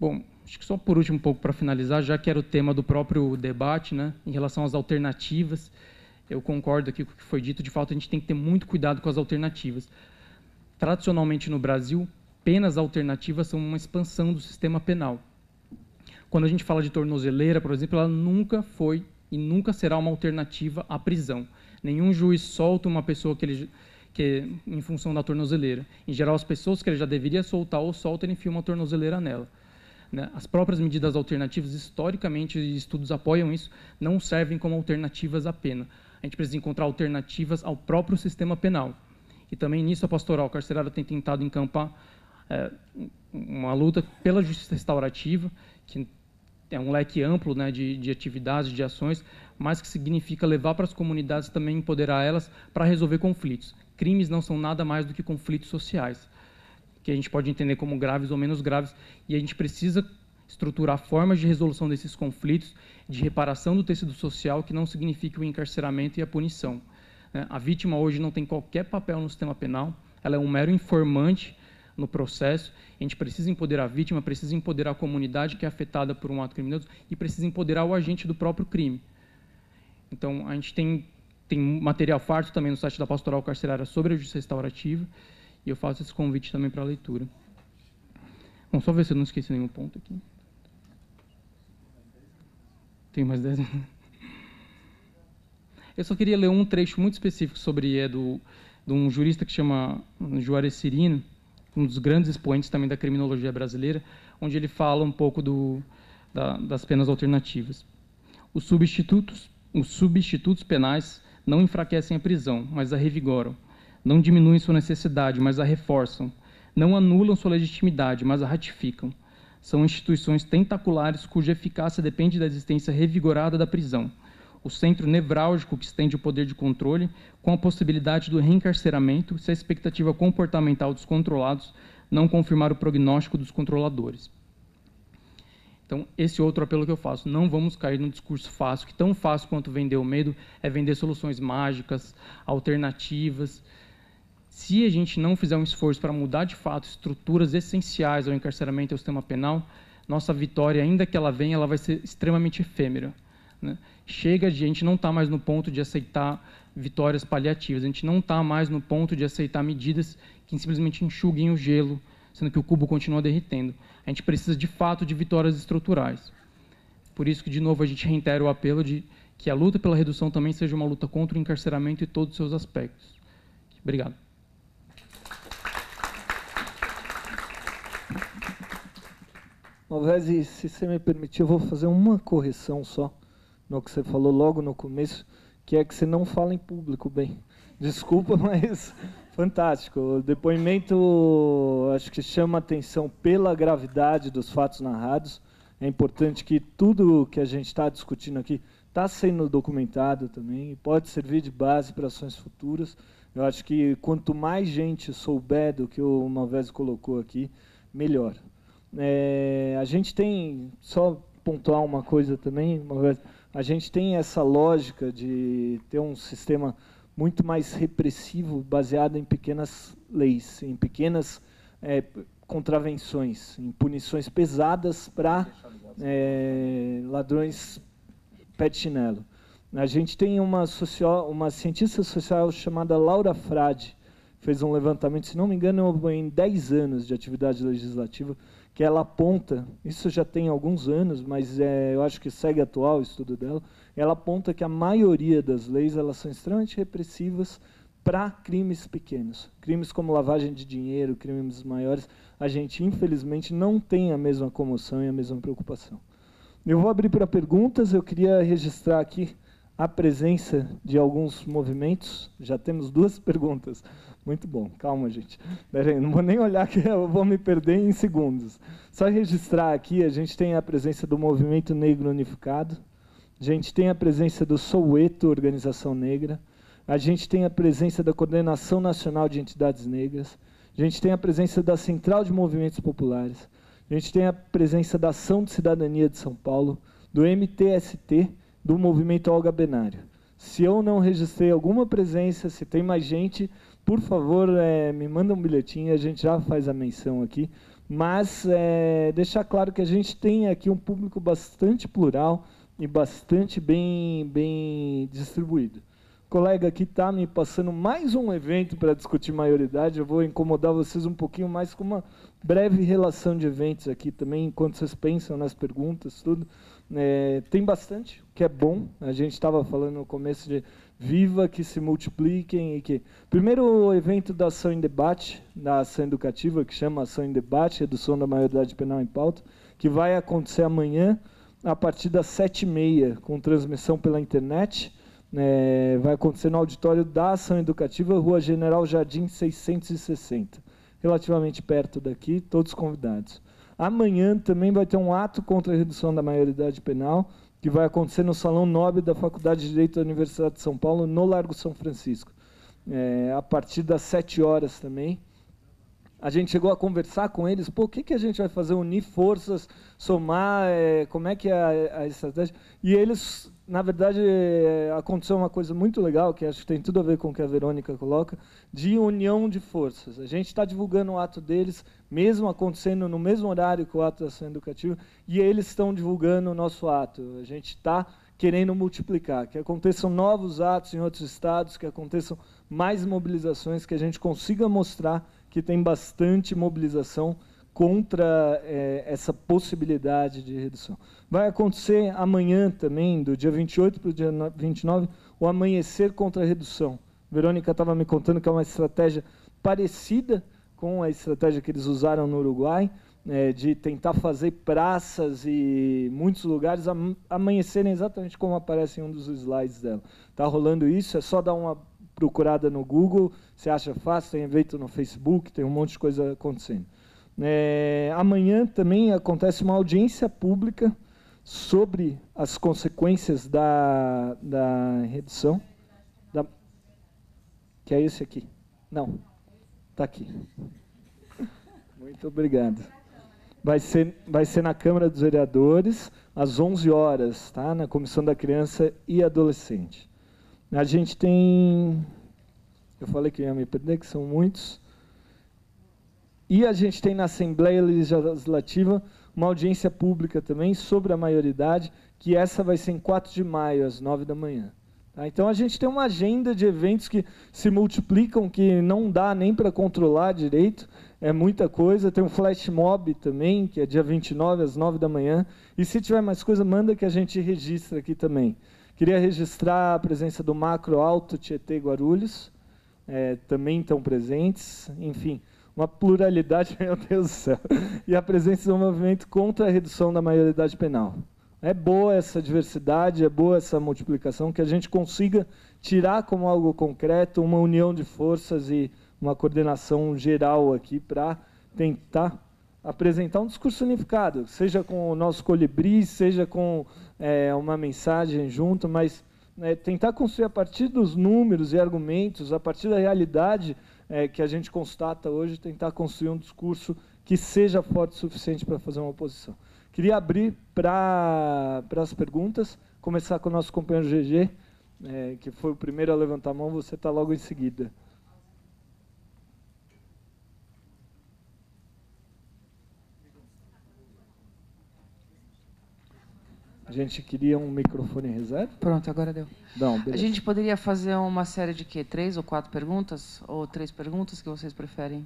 Bom, acho que só por último, um pouco para finalizar, já que era o tema do próprio debate, né, em relação às alternativas, eu concordo aqui com o que foi dito, de fato a gente tem que ter muito cuidado com as alternativas. Tradicionalmente no Brasil, penas alternativas são uma expansão do sistema penal. Quando a gente fala de tornozeleira, por exemplo, ela nunca foi e nunca será uma alternativa à prisão. Nenhum juiz solta uma pessoa em função da tornozeleira. Em geral, as pessoas que ele já deveria soltar ou solta, ele enfia uma tornozeleira nela. As próprias medidas alternativas, historicamente, estudos apoiam isso, não servem como alternativas à pena. A gente precisa encontrar alternativas ao próprio sistema penal. E também nisso a pastoral carcerária tem tentado encampar uma luta pela justiça restaurativa, que é um leque amplo, né, de atividades, de ações, mas que significa levar para as comunidades também, empoderar elas para resolver conflitos. Crimes não são nada mais do que conflitos sociais, que a gente pode entender como graves ou menos graves, e a gente precisa estruturar formas de resolução desses conflitos, de reparação do tecido social, que não signifique o encarceramento e a punição. A vítima hoje não tem qualquer papel no sistema penal, ela é um mero informante no processo. A gente precisa empoderar a vítima, precisa empoderar a comunidade que é afetada por um ato criminoso e precisa empoderar o agente do próprio crime. Então, a gente tem material farto também no site da Pastoral Carcerária sobre a justiça restaurativa, e eu faço esse convite também para a leitura. Bom, só ver se eu não esqueci nenhum ponto aqui. Tem mais 10 minutos. Eu só queria ler um trecho muito específico sobre de um jurista que chama Juarez Cirino, um dos grandes expoentes também da criminologia brasileira, onde ele fala um pouco das penas alternativas. Os substitutos penais não enfraquecem a prisão, mas a revigoram. Não diminuem sua necessidade, mas a reforçam. Não anulam sua legitimidade, mas a ratificam. São instituições tentaculares cuja eficácia depende da existência revigorada da prisão. O centro nevrálgico que estende o poder de controle, com a possibilidade do reencarceramento, se a expectativa comportamental dos controlados não confirmar o prognóstico dos controladores. Então, esse outro apelo que eu faço, não vamos cair no discurso fácil, que tão fácil quanto vender o medo é vender soluções mágicas, alternativas. Se a gente não fizer um esforço para mudar de fato estruturas essenciais ao encarceramento e ao sistema penal, nossa vitória, ainda que ela venha, ela vai ser extremamente efêmera. Chega de a gente não estar mais no ponto de aceitar vitórias paliativas, a gente não está mais no ponto de aceitar medidas que simplesmente enxuguem o gelo, sendo que o cubo continua derretendo. A gente precisa, de fato, de vitórias estruturais. Por isso que, de novo, a gente reitera o apelo de que a luta pela redução também seja uma luta contra o encarceramento e todos os seus aspectos. Obrigado. Malvese, se você me permitir, eu vou fazer uma correção só no que você falou logo no começo, que é que você não fala em público bem. Desculpa, mas fantástico. O depoimento, acho que chama atenção pela gravidade dos fatos narrados. É importante que tudo que a gente está discutindo aqui está sendo documentado também e pode servir de base para ações futuras. Eu acho que quanto mais gente souber do que o Malvese colocou aqui, melhor. A gente tem, só pontuar uma coisa também, Malvese, a gente tem essa lógica de ter um sistema muito mais repressivo, baseado em pequenas leis, em pequenas contravenções, em punições pesadas para ladrões pé de chinelo. A gente tem uma cientista social chamada Laura Frade, fez um levantamento, se não me engano, em 10 anos de atividade legislativa, que ela aponta, isso já tem alguns anos, mas eu acho que segue atual o estudo dela, ela aponta que a maioria das leis elas são extremamente repressivas para crimes pequenos. Crimes como lavagem de dinheiro, crimes maiores, a gente, infelizmente, não tem a mesma comoção e a mesma preocupação. Eu vou abrir para perguntas, eu queria registrar aqui a presença de alguns movimentos. Já temos 2 perguntas. Muito bom, calma, gente. Peraí, não vou nem olhar que eu vou me perder em segundos. Só registrar aqui, a gente tem a presença do Movimento Negro Unificado, a gente tem a presença do Soweto, Organização Negra, a gente tem a presença da Coordenação Nacional de Entidades Negras, a gente tem a presença da Central de Movimentos Populares, a gente tem a presença da Ação de Cidadania de São Paulo, do MTST, do Movimento Olga Benário. Se eu não registrei alguma presença, se tem mais gente, por favor, me manda um bilhetinho, a gente já faz a menção aqui, mas deixar claro que a gente tem aqui um público bastante plural e bastante bem distribuído. O colega aqui está me passando mais um evento para discutir maioridade. Eu vou incomodar vocês um pouquinho mais com uma breve relação de eventos aqui também, enquanto vocês pensam nas perguntas, tudo. Tem bastante, que é bom. A gente estava falando no começo de viva, que se multipliquem e que... Primeiro, o evento da Ação em Debate, da Ação Educativa, que chama Ação em Debate, Redução da Maioridade Penal em Pauta, que vai acontecer amanhã, a partir das 7h30, com transmissão pela internet. Vai acontecer no auditório da Ação Educativa, Rua General Jardim 660, relativamente perto daqui, todos convidados. Amanhã também vai ter um ato contra a redução da maioridade penal, que vai acontecer no Salão Nobre da Faculdade de Direito da Universidade de São Paulo, no Largo São Francisco, a partir das 7 horas também. A gente chegou a conversar com eles, o que a gente vai fazer, unir forças, somar, como é que é a estratégia? E eles, na verdade, aconteceu uma coisa muito legal, que acho que tem tudo a ver com o que a Verônica coloca, de união de forças. A gente está divulgando o ato deles, mesmo acontecendo no mesmo horário que o ato da Ação Educativa, e eles estão divulgando o nosso ato. A gente está querendo multiplicar, que aconteçam novos atos em outros estados, que aconteçam mais mobilizações, que a gente consiga mostrar que tem bastante mobilização contra essa possibilidade de redução. Vai acontecer amanhã também, do dia 28 para o dia 29, o Amanhecer contra a Redução. A Verônica estava me contando que é uma estratégia parecida com a estratégia que eles usaram no Uruguai, de tentar fazer praças e muitos lugares amanhecerem exatamente como aparece em um dos slides dela. Está rolando isso, é só dar uma procurada no Google, você acha fácil, tem evento no Facebook, tem um monte de coisa acontecendo. Amanhã também acontece uma audiência pública sobre as consequências da redução, que é esse aqui. Não, está aqui. Muito obrigado. Vai ser na Câmara dos Vereadores, às 11 horas, tá? Na Comissão da Criança e Adolescente. A gente tem... Eu falei que ia me perder, que são muitos. E a gente tem na Assembleia Legislativa uma audiência pública também sobre a maioridade, que essa vai ser em 4 de maio, às 9 da manhã. Tá? Então, a gente tem uma agenda de eventos que se multiplicam, que não dá nem para controlar direito, é muita coisa. Tem um flash mob também, que é dia 29, às 9 da manhã. E se tiver mais coisa, manda que a gente registra aqui também. Queria registrar a presença do Macro Alto Tietê Guarulhos, também estão presentes, enfim, uma pluralidade, meu Deus do céu, e a presença do movimento contra a redução da maioridade penal. É boa essa diversidade, é boa essa multiplicação, que a gente consiga tirar como algo concreto uma união de forças e uma coordenação geral aqui para tentar apresentar um discurso unificado, seja com o nosso colibri, seja com uma mensagem junto, mas tentar construir a partir dos números e argumentos, a partir da realidade que a gente constata hoje, tentar construir um discurso que seja forte o suficiente para fazer uma oposição. Queria abrir para as perguntas, começar com o nosso companheiro GG, que foi o primeiro a levantar a mão, você está logo em seguida. A gente queria um microfone em reserva? Pronto, agora deu. Não, a gente poderia fazer uma série de quê? 3 ou 4 perguntas? Ou 3 perguntas que vocês preferem?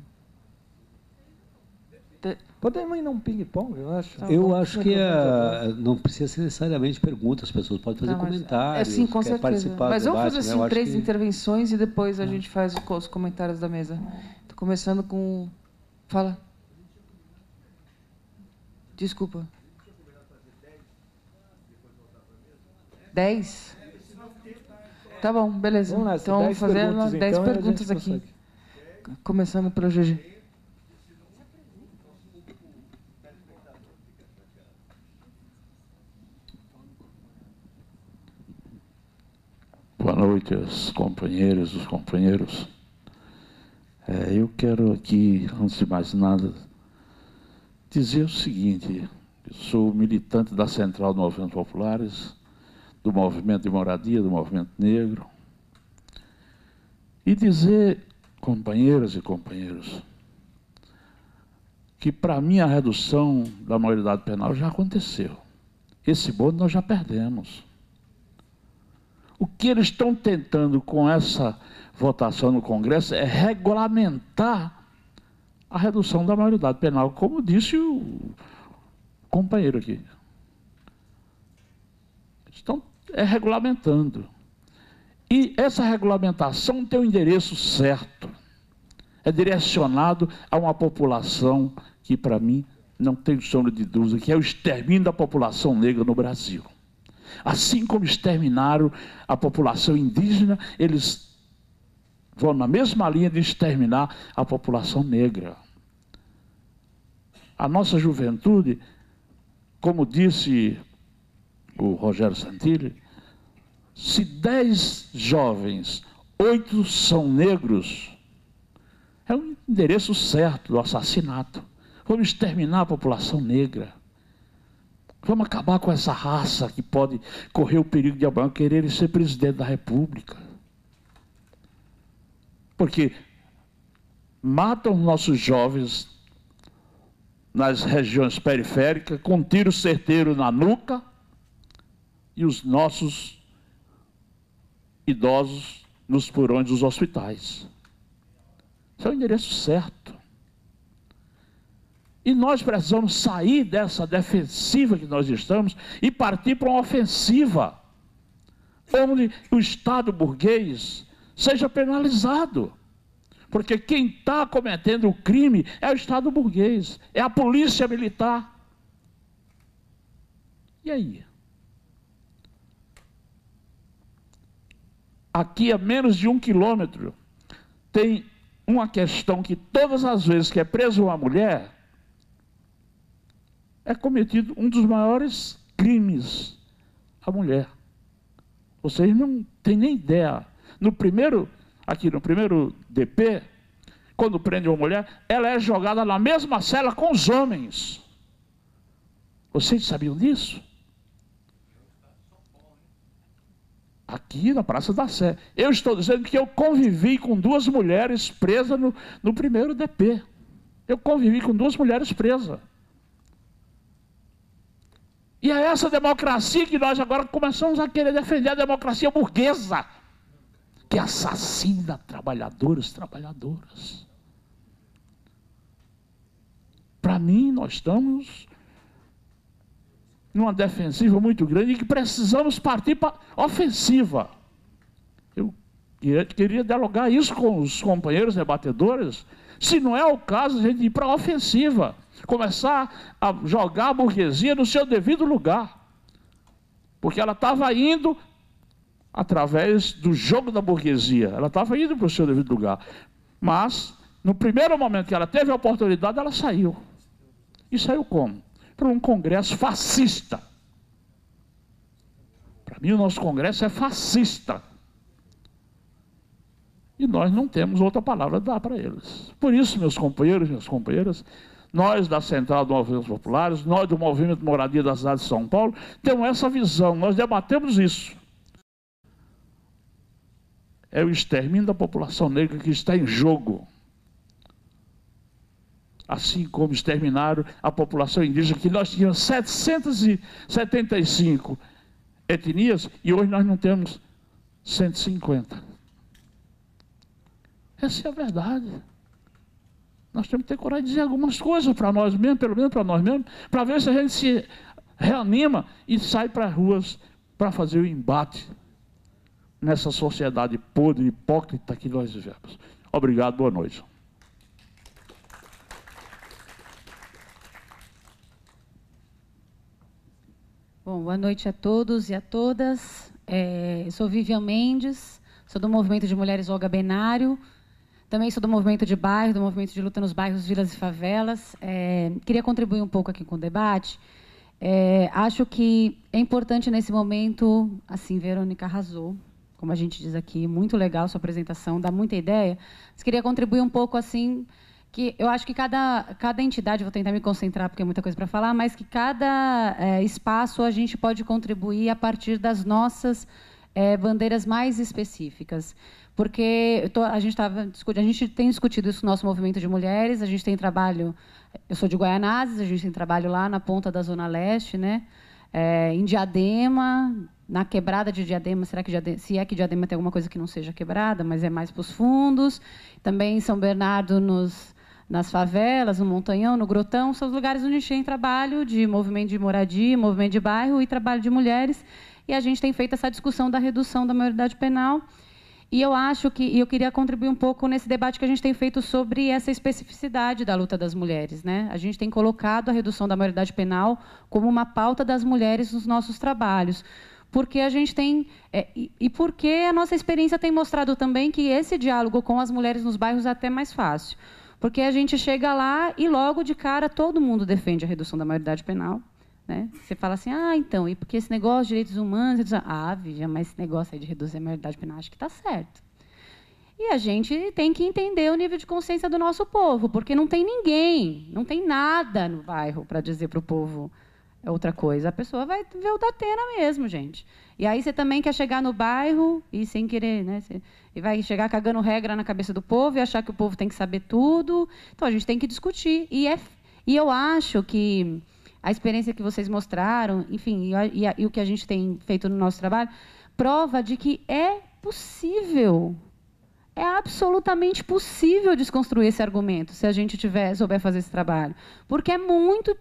Podemos ir num ping-pong, eu acho. Tá, eu acho que não precisa ser necessariamente perguntas, as pessoas podem fazer comentários, sim, com certeza. Participar mas do vamos debate, fazer assim, 3 que... intervenções e depois a gente faz os comentários da mesa. Estou começando com... Fala. Desculpa. 10? Tá bom, beleza. Vamos lá, então, vamos fazer 10 perguntas aqui. Começando pelo GG. Boa noite aos companheiros, os companheiros. Eu quero aqui, antes de mais nada, dizer o seguinte: eu sou militante da Central de Movimentos Populares, do movimento de moradia, do movimento negro, e dizer, companheiras e companheiros, que, para mim, a redução da maioridade penal já aconteceu. Esse bonde nós já perdemos. O que eles estão tentando com essa votação no Congresso é regulamentar a redução da maioridade penal, como disse o companheiro aqui. Estão regulamentando. E essa regulamentação tem o endereço certo. É direcionado a uma população que, para mim, não tem sombra de dúvida, que é o extermínio da população negra no Brasil. Assim como exterminaram a população indígena, eles vão na mesma linha de exterminar a população negra. A nossa juventude, como disse o Rogério Santilli, se 10 jovens, 8 são negros, é um endereço certo do assassinato. Vamos exterminar a população negra. Vamos acabar com essa raça que pode correr o perigo de amanhã querer ser presidente da República. Porque matam nossos jovens nas regiões periféricas com tiro certeiro na nuca e os nossos idosos nos porões dos hospitais. Esse é o endereço certo. E nós precisamos sair dessa defensiva que nós estamos e partir para uma ofensiva, onde o Estado burguês seja penalizado. Porque quem está cometendo o crime é o Estado burguês, é a polícia militar. E aí? Aqui a menos de 1 quilômetro tem uma questão que todas as vezes que é presa uma mulher, é cometido um dos maiores crimes à mulher. Vocês não têm nem ideia. Aqui no primeiro DP, quando prende uma mulher, ela é jogada na mesma cela com os homens. Vocês sabiam disso? Aqui na Praça da Sé. Eu estou dizendo que eu convivi com 2 mulheres presas no primeiro DP. Eu convivi com 2 mulheres presas. E é essa democracia que nós agora começamos a querer defender, a democracia burguesa, que assassina trabalhadores, trabalhadoras. Para mim, nós estamos numa defensiva muito grande e que precisamos partir para a ofensiva. Eu queria dialogar isso com os companheiros debatedores, se não é o caso, a gente ir para a ofensiva, começar a jogar a burguesia no seu devido lugar, porque ela estava indo através do jogo da burguesia, ela estava indo para o seu devido lugar, mas no primeiro momento que ela teve a oportunidade, ela saiu. E saiu como? Para um congresso fascista. Para mim o nosso congresso é fascista. E nós não temos outra palavra a dar para eles. Por isso, meus companheiros e minhas companheiras, nós da Central do Movimentos Populares, nós do Movimento Moradia da cidade de São Paulo, temos essa visão, nós debatemos isso. É o extermínio da população negra que está em jogo. Assim como exterminaram a população indígena, que nós tínhamos 775 etnias e hoje nós não temos 150. Essa é a verdade. Nós temos que ter coragem de dizer algumas coisas para nós mesmos, pelo menos para nós mesmos, para ver se a gente se reanima e sai para as ruas para fazer o embate nessa sociedade podre, hipócrita que nós vivemos. Obrigado, boa noite. Bom, boa noite a todos e a todas. Eu sou Vivian Mendes, sou do Movimento de Mulheres Olga Benário, também sou do Movimento de Bairro, do Movimento de Luta nos Bairros, Vilas e Favelas. Queria contribuir um pouco aqui com o debate. Acho que é importante nesse momento, assim, Verônica arrasou, como a gente diz aqui, muito legal sua apresentação, dá muita ideia, mas queria contribuir um pouco, assim, que eu acho que cada entidade, vou tentar me concentrar porque é muita coisa para falar, mas que cada espaço a gente pode contribuir a partir das nossas bandeiras mais específicas. Porque a gente tem discutido isso no nosso movimento de mulheres, a gente tem trabalho Eu sou de Guaianazes, a gente tem trabalho lá na ponta da Zona Leste, né? Em Diadema, na quebrada de Diadema, se é que Diadema tem alguma coisa que não seja quebrada, mas é mais para os fundos. Também em São Bernardo, nas favelas, no Montanhão, no Grotão, são os lugares onde a gente tem trabalho de movimento de moradia, movimento de bairro e trabalho de mulheres. E a gente tem feito essa discussão da redução da maioridade penal. E eu acho que eu queria contribuir um pouco nesse debate que a gente tem feito sobre essa especificidade da luta das mulheres, né? A gente tem colocado a redução da maioridade penal como uma pauta das mulheres nos nossos trabalhos, porque a gente tem e porque a nossa experiência tem mostrado também que esse diálogo com as mulheres nos bairros é até mais fácil, porque a gente chega lá e logo de cara todo mundo defende a redução da maioridade penal. Né? Você fala assim, então, e porque esse negócio de direitos humanos... Vivian, mas esse negócio aí de reduzir a maioridade penal, acho que está certo. E a gente tem que entender o nível de consciência do nosso povo, porque não tem ninguém, não tem nada no bairro para dizer para o povo outra coisa. A pessoa vai ver o Datena mesmo, gente. E aí você também quer chegar no bairro e sem querer... Né, e vai chegar cagando regra na cabeça do povo e achar que o povo tem que saber tudo. Então, a gente tem que discutir. E eu acho que... A experiência que vocês mostraram, enfim, e o que a gente tem feito no nosso trabalho, prova de que é possível, é absolutamente possível desconstruir esse argumento, se a gente souber fazer esse trabalho. Porque é muito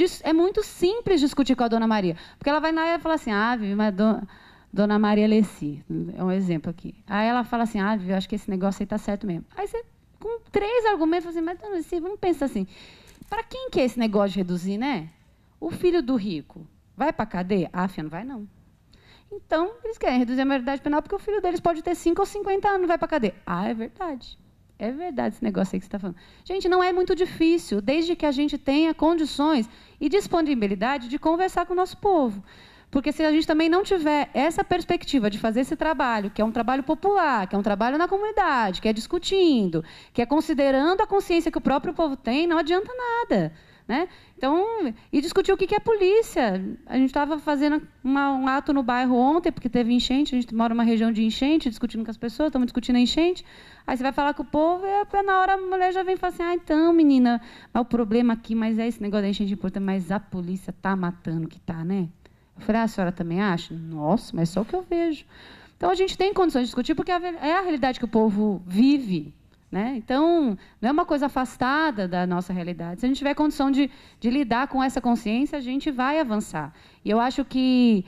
simples discutir com a Dona Maria. Porque ela vai na e fala assim, mas Dona Maria Leci, é um exemplo aqui. Aí ela fala assim, eu acho que esse negócio aí está certo mesmo. Aí você, com 3 argumentos, fala assim, mas Dona Leci, vamos pensar assim, para quem que é esse negócio de reduzir, né? O filho do rico vai para a cadeia? Filha, não vai, não. Então, eles querem reduzir a maioridade penal porque o filho deles pode ter 5 ou 50 anos e não vai para a cadeia. É verdade. É verdade esse negócio aí que você está falando. Gente, não é muito difícil, desde que a gente tenha condições e disponibilidade de conversar com o nosso povo. Porque se a gente também não tiver essa perspectiva de fazer esse trabalho, que é um trabalho popular, que é um trabalho na comunidade, que é discutindo, que é considerando a consciência que o próprio povo tem, não adianta nada. Né? Então, e discutir o que é polícia. A gente estava fazendo um ato no bairro ontem, porque teve enchente, a gente mora numa região de enchente, discutindo com as pessoas, estamos discutindo a enchente. Aí você vai falar com o povo e na hora a mulher já vem e fala assim, então, menina, mas o problema aqui, mas é esse negócio da enchente importante, mas a polícia está matando o que está, né? Eu falei, a senhora também acha? Nossa, mas é só o que eu vejo. Então, a gente tem condições de discutir, porque é a realidade que o povo vive. Né? Então, não é uma coisa afastada da nossa realidade. Se a gente tiver condição de lidar com essa consciência, a gente vai avançar. E eu acho que...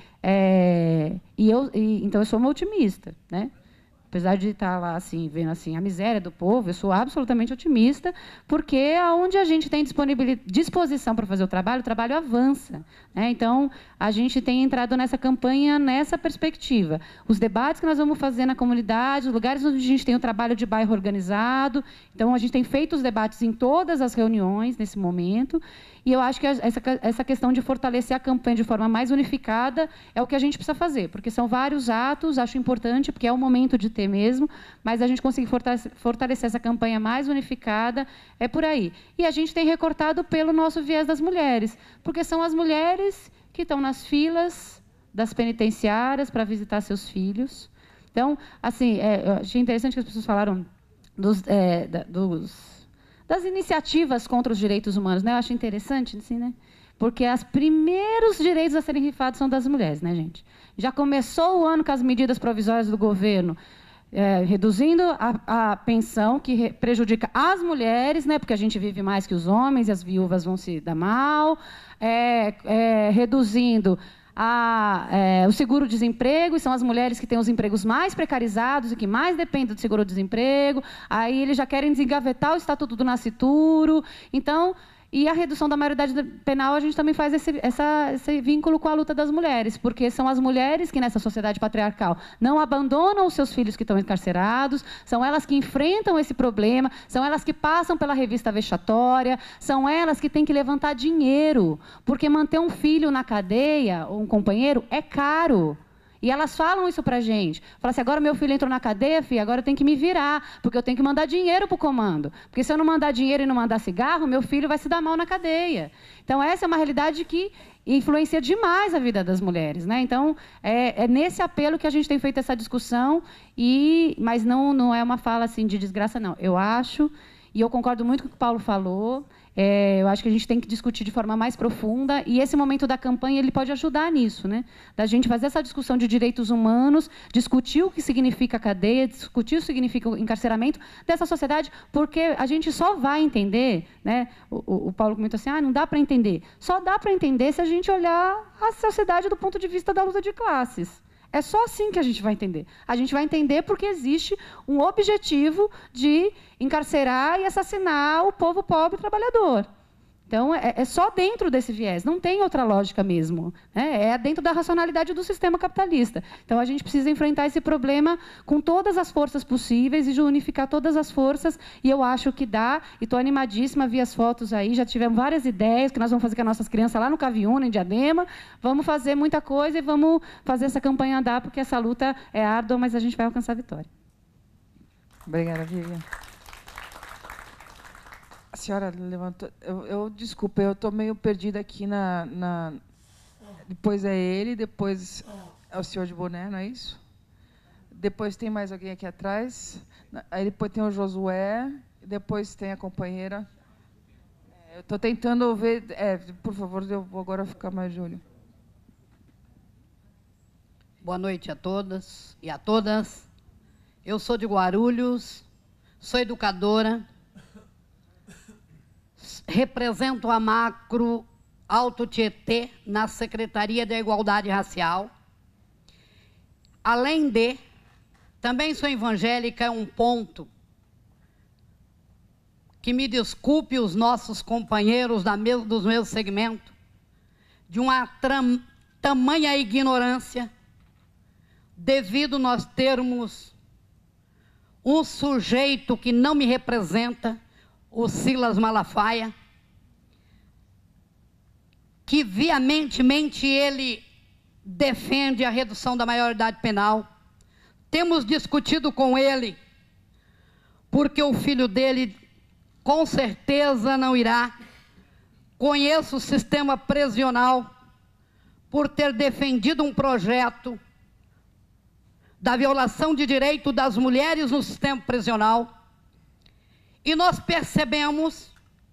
então, eu sou uma otimista. Né? Apesar de estar lá assim, vendo assim, a miséria do povo, eu sou absolutamente otimista, porque onde a gente tem disposição para fazer o trabalho avança. Né? Então, a gente tem entrado nessa campanha, nessa perspectiva. Os debates que nós vamos fazer na comunidade, os lugares onde a gente tem o trabalho de bairro organizado. Então, a gente tem feito os debates em todas as reuniões, nesse momento. E eu acho que essa questão de fortalecer a campanha de forma mais unificada é o que a gente precisa fazer, porque são vários atos, acho importante, porque é o momento de ter mesmo, mas a gente conseguir fortalecer essa campanha mais unificada, é por aí. E a gente tem recortado pelo nosso viés das mulheres, porque são as mulheres que estão nas filas das penitenciárias para visitar seus filhos. Então, assim, eu achei interessante que as pessoas falaram das iniciativas contra os direitos humanos, né? Eu acho interessante, assim, né? Porque os primeiros direitos a serem rifados são das mulheres, né, gente? Já começou o ano com as medidas provisórias do governo, reduzindo a pensão, que prejudica as mulheres, né? Porque a gente vive mais que os homens e as viúvas vão se dar mal, reduzindo o seguro-desemprego, e são as mulheres que têm os empregos mais precarizados e que mais dependem do seguro-desemprego. Aí eles já querem desengavetar o Estatuto do Nascituro. Então, e a redução da maioridade penal, a gente também faz esse vínculo com a luta das mulheres, porque são as mulheres que, nessa sociedade patriarcal, não abandonam os seus filhos que estão encarcerados, são elas que enfrentam esse problema, são elas que passam pela revista vexatória, são elas que têm que levantar dinheiro, porque manter um filho na cadeia, ou um companheiro, é caro. E elas falam isso para a gente. Falam assim, agora meu filho entrou na cadeia, filha, agora eu tenho que me virar, porque eu tenho que mandar dinheiro para o comando. Porque se eu não mandar dinheiro e não mandar cigarro, meu filho vai se dar mal na cadeia. Então, essa é uma realidade que influencia demais a vida das mulheres. Né? Então, é nesse apelo que a gente tem feito essa discussão, mas não é uma fala assim, de desgraça, não. Eu acho, e eu concordo muito com o que o Paulo falou, Eu acho que a gente tem que discutir de forma mais profunda, e esse momento da campanha ele pode ajudar nisso, né? Da gente fazer essa discussão de direitos humanos, discutir o que significa cadeia, discutir o que significa o encarceramento dessa sociedade, porque a gente só vai entender, né? O Paulo comentou assim, não dá para entender. Só dá para entender se a gente olhar a sociedade do ponto de vista da luta de classes. É só assim que a gente vai entender. A gente vai entender porque existe um objetivo de encarcerar e assassinar o povo pobre e trabalhador. Então, é só dentro desse viés, não tem outra lógica mesmo. É dentro da racionalidade do sistema capitalista. Então, a gente precisa enfrentar esse problema com todas as forças possíveis e unificar todas as forças, e eu acho que dá, e estou animadíssima, vi as fotos aí, já tivemos várias ideias que nós vamos fazer com as nossas crianças lá no Caviúna, em Diadema, vamos fazer muita coisa e vamos fazer essa campanha andar, porque essa luta é árdua, mas a gente vai alcançar a vitória. Obrigada, Vivian. A senhora levantou... Desculpa, eu estou meio perdida aqui Depois é ele, depois é o senhor de boné, não é isso? Depois tem mais alguém aqui atrás. Aí depois tem o Josué, depois tem a companheira. Eu estou tentando ver... por favor, eu vou agora ficar mais de olho. Boa noite a todas e a todas. Eu sou de Guarulhos, sou educadora, represento a Macro Alto Tietê na Secretaria da Igualdade Racial. Além de, também sou evangélica, é um ponto que me desculpe os nossos companheiros dos meus segmentos, de uma tamanha ignorância, devido nós termos um sujeito que não me representa, o Silas Malafaia, que veementemente ele defende a redução da maioridade penal. Temos discutido com ele, porque o filho dele com certeza não irá. Conheço o sistema prisional por ter defendido um projeto da violação de direito das mulheres no sistema prisional. E nós percebemos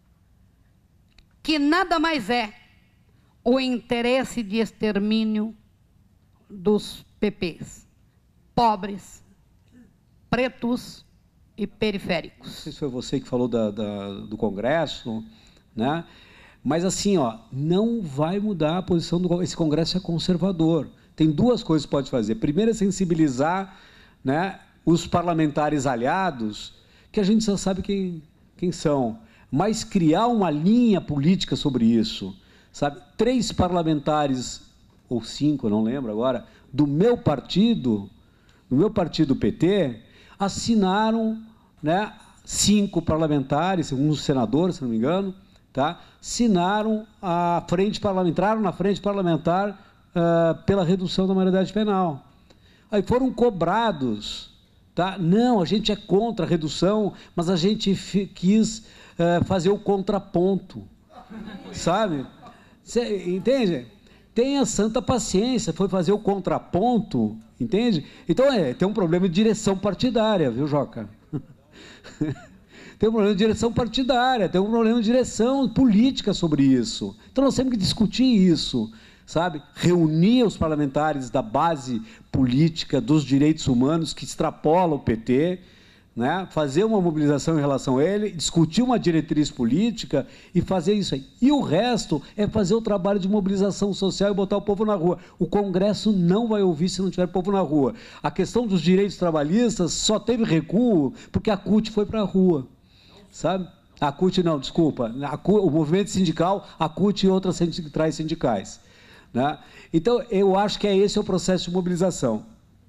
que nada mais é o interesse de extermínio dos PPs, pobres, pretos e periféricos. Não sei se foi você que falou do Congresso, né? Mas assim, não vai mudar a posição do Congresso. Esse Congresso é conservador. Tem duas coisas que pode fazer. Primeiro é sensibilizar, né, os parlamentares aliados, que a gente já sabe quem são, mas criar uma linha política sobre isso, sabe? 3 parlamentares, ou 5, eu não lembro agora, do meu partido PT, assinaram, né, 5 parlamentares, um senador, se não me engano, tá? Assinaram a frente parlamentar, entraram na frente parlamentar pela redução da maioridade penal. Aí foram cobrados. Tá? Não, a gente é contra a redução, mas a gente quis fazer o contraponto, sabe? Cê, entende? Tenha santa paciência, foi fazer o contraponto, entende? Então, tem um problema de direção partidária, viu, Joca? Tem um problema de direção partidária, tem um problema de direção política sobre isso. Então, nós temos que discutir isso, sabe? Reunir os parlamentares da base política dos direitos humanos que extrapola o PT, né? Fazer uma mobilização em relação a ele, discutir uma diretriz política e fazer isso aí. E o resto é fazer o trabalho de mobilização social e botar o povo na rua. O Congresso não vai ouvir se não tiver povo na rua. A questão dos direitos trabalhistas só teve recuo porque a CUT foi para a rua, sabe? A CUT não, desculpa. O movimento sindical, a CUT e outras centrais sindicais. Né? Então, eu acho que esse é o processo de mobilização.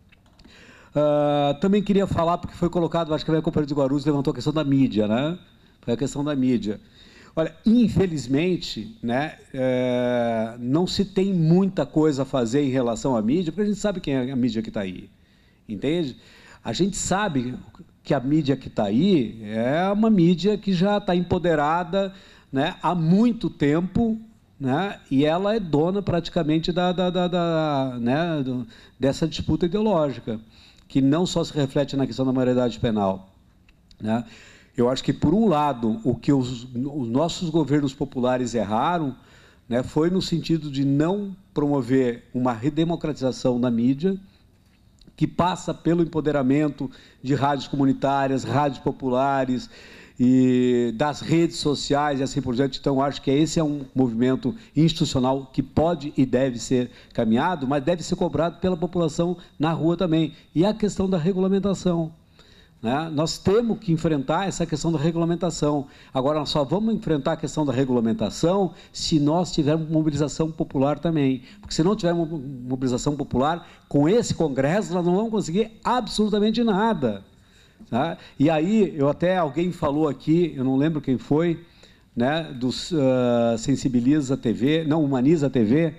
Também queria falar, porque foi colocado, acho que a companhia de Guarulhos levantou a questão da mídia, né? Foi a questão da mídia. Olha, infelizmente, né, não se tem muita coisa a fazer em relação à mídia, porque a gente sabe quem é a mídia que está aí, entende? A gente sabe que a mídia que está aí é uma mídia que já está empoderada, né, há muito tempo, né, e ela é dona praticamente dessa disputa ideológica, que não só se reflete na questão da maioridade penal, né? Eu acho que, por um lado, o que os nossos governos populares erraram, né, foi no sentido de não promover uma redemocratização da mídia, que passa pelo empoderamento de rádios comunitárias, rádios populares e das redes sociais e assim por diante. Então, acho que esse é um movimento institucional que pode e deve ser caminhado, mas deve ser cobrado pela população na rua também. E a questão da regulamentação, né? Nós temos que enfrentar essa questão da regulamentação. Agora, nós só vamos enfrentar a questão da regulamentação se nós tivermos mobilização popular também. Porque se não tivermos mobilização popular, com esse Congresso, nós não vamos conseguir absolutamente nada. Tá? E aí, alguém falou aqui, eu não lembro quem foi, né, dos Sensibiliza TV, não, Humaniza TV,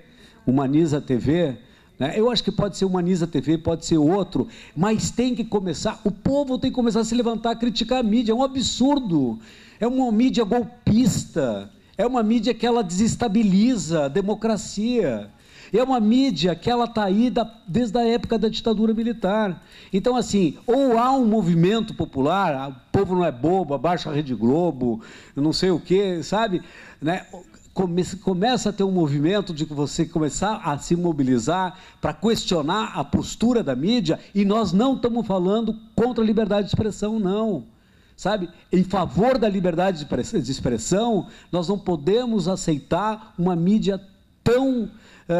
né? Eu acho que pode ser Humaniza TV, pode ser outro, mas tem que começar, o povo tem que começar a se levantar, a criticar a mídia, é um absurdo, é uma mídia golpista, é uma mídia que ela desestabiliza a democracia, é uma mídia que ela está aí desde a época da ditadura militar. Então, assim, ou há um movimento popular, o povo não é bobo, abaixa a Rede Globo, eu não sei o quê, sabe, né? Começa a ter um movimento de você começar a se mobilizar para questionar a postura da mídia, e nós não estamos falando contra a liberdade de expressão, não. Sabe? Em favor da liberdade de expressão, nós não podemos aceitar uma mídia tão,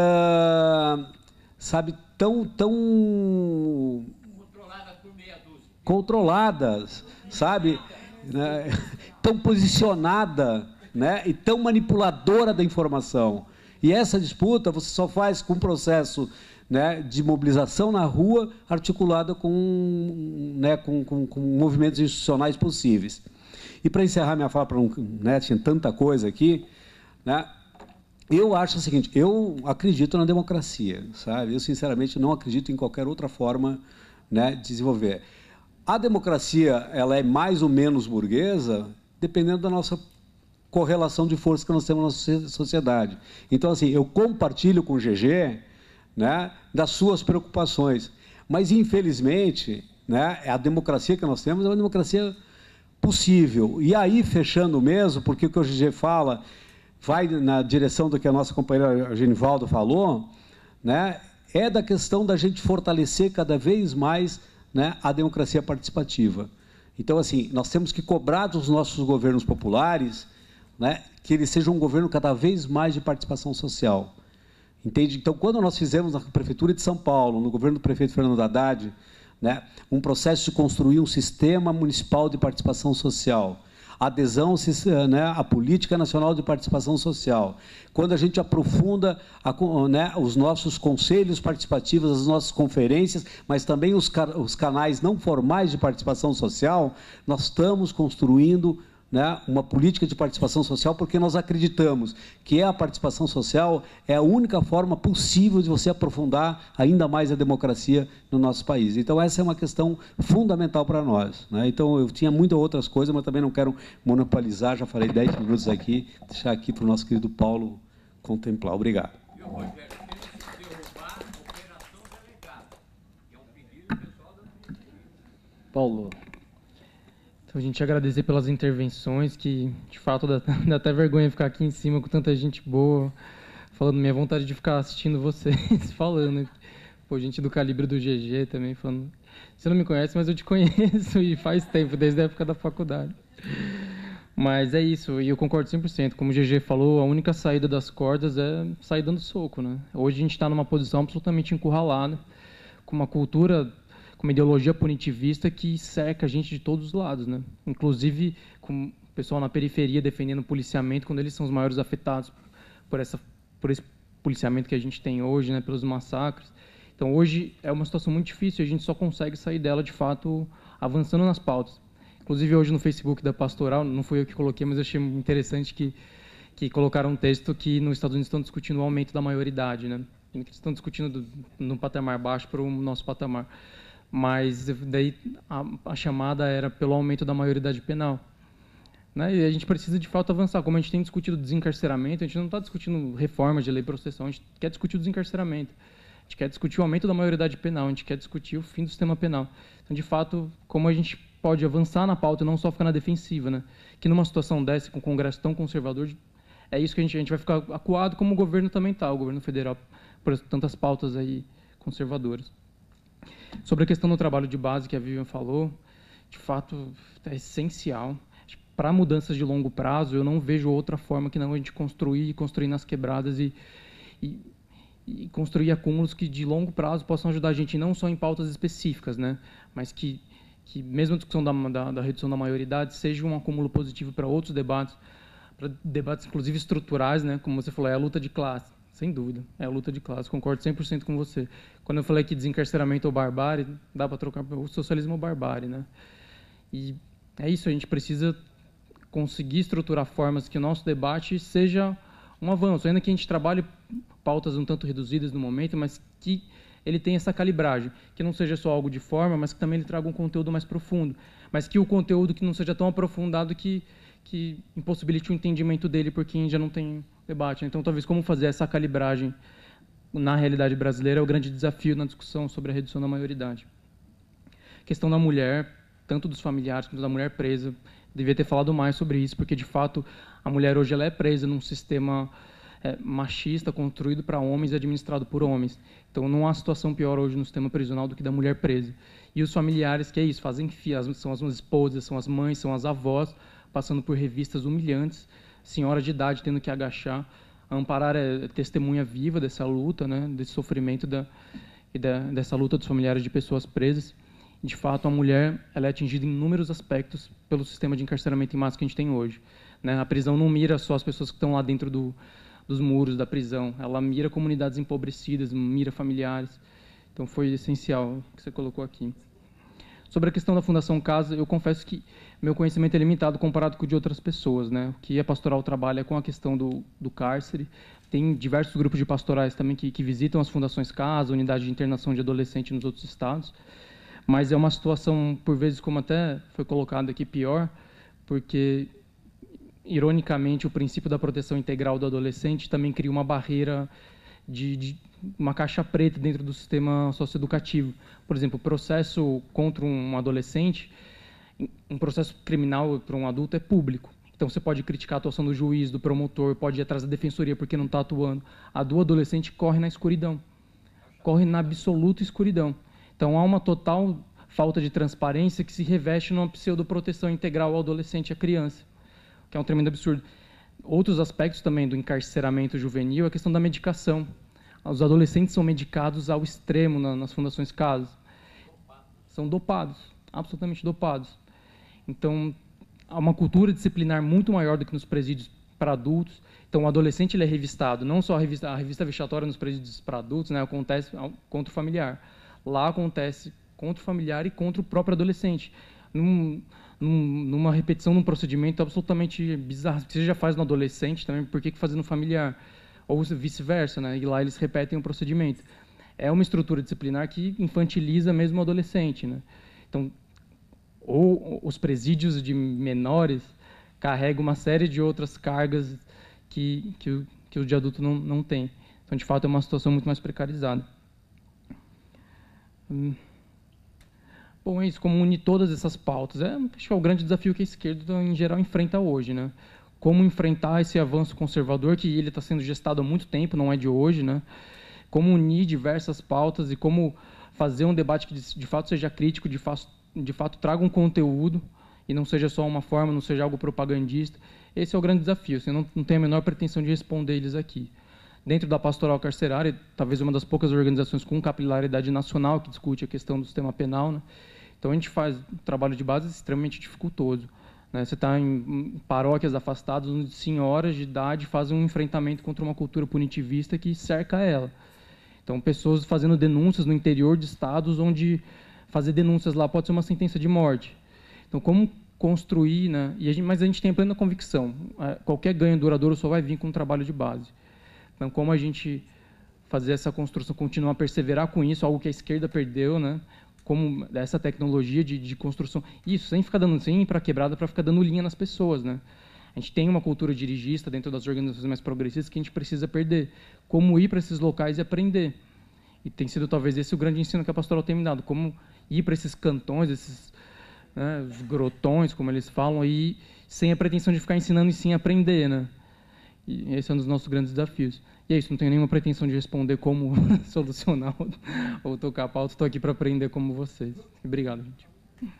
controladas, sabe? Tão posicionada, né, e tão manipuladora da informação. E essa disputa você só faz com um processo, né, de mobilização na rua, articulada com, né, com movimentos institucionais possíveis. E para encerrar minha fala, para não, né, tinha tanta coisa aqui, né, eu acho o seguinte, eu acredito na democracia, sabe? Eu, sinceramente, não acredito em qualquer outra forma, né, de desenvolver. A democracia, ela é mais ou menos burguesa, dependendo da nossa correlação de força que nós temos na nossa sociedade. Então, assim, eu compartilho com o GG, né, das suas preocupações, mas, infelizmente, né, a democracia que nós temos é uma democracia possível. E aí, fechando mesmo, porque o que o GG fala vai na direção do que a nossa companheira Genivaldo falou, né, é da questão da gente fortalecer cada vez mais, né, a democracia participativa. Então, assim, nós temos que cobrar dos nossos governos populares, né, que ele seja um governo cada vez mais de participação social. Entende? Então, quando nós fizemos na Prefeitura de São Paulo, no governo do prefeito Fernando Haddad, né, um processo de construir um sistema municipal de participação social, adesão, né, à Política Nacional de Participação Social, quando a gente aprofunda né, os nossos conselhos participativos, as nossas conferências, mas também os canais não formais de participação social, nós estamos construindo, né, uma política de participação social, porque nós acreditamos que a participação social é a única forma possível de você aprofundar ainda mais a democracia no nosso país. Então, essa é uma questão fundamental para nós, né? Então, eu tinha muitas outras coisas, mas também não quero monopolizar, já falei 10 minutos aqui, deixar aqui para o nosso querido Paulo contemplar. Obrigado. Paulo. Então, a gente agradecer pelas intervenções, que, de fato, dá até vergonha ficar aqui em cima com tanta gente boa, falando minha vontade de ficar assistindo vocês falando. Pô, gente do calibre do GG também falando. Você não me conhece, mas eu te conheço e faz tempo, desde a época da faculdade. Mas é isso, e eu concordo 100%. Como o GG falou, a única saída das cordas é sair dando soco, né? Hoje a gente está numa posição absolutamente encurralada, com uma cultura, com uma ideologia punitivista que cerca a gente de todos os lados, né? Inclusive com o pessoal na periferia defendendo o policiamento, quando eles são os maiores afetados por esse policiamento que a gente tem hoje, né? Pelos massacres. Então, hoje é uma situação muito difícil e a gente só consegue sair dela, de fato, avançando nas pautas. Inclusive, hoje no Facebook da Pastoral, não fui eu que coloquei, mas eu achei interessante que colocaram um texto que nos Estados Unidos estão discutindo o aumento da maioridade, né? Eles estão discutindo num patamar baixo para o nosso patamar. Mas daí a chamada era pelo aumento da maioridade penal, né? E a gente precisa, de fato, avançar. Como a gente tem discutido desencarceramento, a gente não está discutindo reformas de lei de processão, a gente quer discutir o desencarceramento. A gente quer discutir o aumento da maioridade penal, a gente quer discutir o fim do sistema penal. Então, de fato, como a gente pode avançar na pauta e não só ficar na defensiva, né? Que numa situação dessa, com um Congresso tão conservador, é isso que a gente vai ficar acuado, como o governo também está, o governo federal, por tantas pautas aí conservadoras. Sobre a questão do trabalho de base que a Vivian falou, de fato, é essencial. Para mudanças de longo prazo, eu não vejo outra forma que não a gente construir nas quebradas e construir acúmulos que, de longo prazo, possam ajudar a gente não só em pautas específicas, né, mas que mesmo a discussão da redução da maioridade seja um acúmulo positivo para outros debates, para debates, inclusive, estruturais, né, como você falou, é a luta de classe. Sem dúvida, é a luta de classe, concordo 100% com você. Quando eu falei que desencarceramento ou barbárie, dá para trocar o socialismo ou barbárie, né? E é isso, a gente precisa conseguir estruturar formas que o nosso debate seja um avanço, ainda que a gente trabalhe pautas um tanto reduzidas no momento, mas que ele tenha essa calibragem, que não seja só algo de forma, mas que também ele traga um conteúdo mais profundo, mas que o conteúdo que não seja tão aprofundado que impossibilite o entendimento dele por quem já não tem debate. Então, talvez como fazer essa calibragem na realidade brasileira é o grande desafio na discussão sobre a redução da maioridade. A questão da mulher, tanto dos familiares quanto da mulher presa, devia ter falado mais sobre isso, porque, de fato, a mulher hoje ela é presa num sistema machista, construído para homens e administrado por homens. Então, não há situação pior hoje no sistema prisional do que da mulher presa. E os familiares, que é isso, fazem são as esposas, são as mães, são as avós, passando por revistas humilhantes, senhora de idade tendo que agachar. A Amparar é testemunha viva dessa luta, né, desse sofrimento dessa luta dos familiares de pessoas presas. De fato, a mulher ela é atingida em inúmeros aspectos pelo sistema de encarceramento em massa que a gente tem hoje, né? A prisão não mira só as pessoas que estão lá dentro dos muros da prisão, ela mira comunidades empobrecidas, mira familiares. Então, foi essencial o que você colocou aqui. Sobre a questão da Fundação Casa, eu confesso que meu conhecimento é limitado comparado com o de outras pessoas, né? O que a pastoral trabalha é com a questão do cárcere. Tem diversos grupos de pastorais também que visitam as Fundações Casa, unidade de internação de adolescente nos outros estados. Mas é uma situação, por vezes, como até foi colocado aqui, pior, porque, ironicamente, o princípio da proteção integral do adolescente também cria uma barreira de uma caixa preta dentro do sistema socioeducativo. Por exemplo, o processo contra um adolescente, um processo criminal para um adulto é público. Então, você pode criticar a atuação do juiz, do promotor, pode ir atrás da defensoria porque não está atuando. A do adolescente corre na escuridão, corre na absoluta escuridão. Então, há uma total falta de transparência que se reveste numa pseudoproteção integral ao adolescente e à criança, que é um tremendo absurdo. Outros aspectos também do encarceramento juvenil é a questão da medicação. Os adolescentes são medicados ao extremo nas Fundações Casas. São dopados, absolutamente dopados. Então, há uma cultura disciplinar muito maior do que nos presídios para adultos. Então, o adolescente ele é revistado, não só a revista vexatória nos presídios para adultos, né, acontece contra o familiar. Lá acontece contra o familiar e contra o próprio adolescente. Numa repetição de um procedimento absolutamente bizarro. Que você já faz no adolescente também, por que fazer no familiar? Ou vice-versa, né? E lá eles repetem o procedimento. É uma estrutura disciplinar que infantiliza mesmo o adolescente, né? Então, ou os presídios de menores carregam uma série de outras cargas que o de adulto não tem. Então, de fato, é uma situação muito mais precarizada. Bom, é isso, como unir todas essas pautas. Acho que é o grande desafio que a esquerda, em geral, enfrenta hoje, né? Como enfrentar esse avanço conservador, que ele está sendo gestado há muito tempo, não é de hoje, né? Como unir diversas pautas e como fazer um debate que, de fato, seja crítico, de fato, traga um conteúdo e não seja só uma forma, não seja algo propagandista. Esse é o grande desafio. Assim, não tenho a menor pretensão de responder eles aqui. Dentro da pastoral carcerária, talvez uma das poucas organizações com capilaridade nacional que discute a questão do sistema penal, né? Então, a gente faz um trabalho de base extremamente dificultoso, né? Você está em paróquias afastadas, onde senhoras de idade fazem um enfrentamento contra uma cultura punitivista que cerca ela. Então, pessoas fazendo denúncias no interior de estados onde fazer denúncias lá pode ser uma sentença de morte. Então, como construir, né? Mas a gente tem a plena convicção, qualquer ganho duradouro só vai vir com um trabalho de base. Então, como a gente fazer essa construção, continuar a perseverar com isso, algo que a esquerda perdeu, né? Como essa tecnologia de construção, isso, sem ir para a quebrada, para ficar dando linha nas pessoas, né? A gente tem uma cultura dirigista dentro das organizações mais progressistas que a gente precisa perder. Como ir para esses locais e aprender. E tem sido, talvez, esse o grande ensino que a pastoral tem me dado, como ir para esses cantões, né, os grotões, como eles falam, e sem a pretensão de ficar ensinando e sim aprender, né? E esse é um dos nossos grandes desafios. E é isso, não tenho nenhuma pretensão de responder como solucionar ou tocar a pauta, estou aqui para aprender como vocês. Obrigado, gente.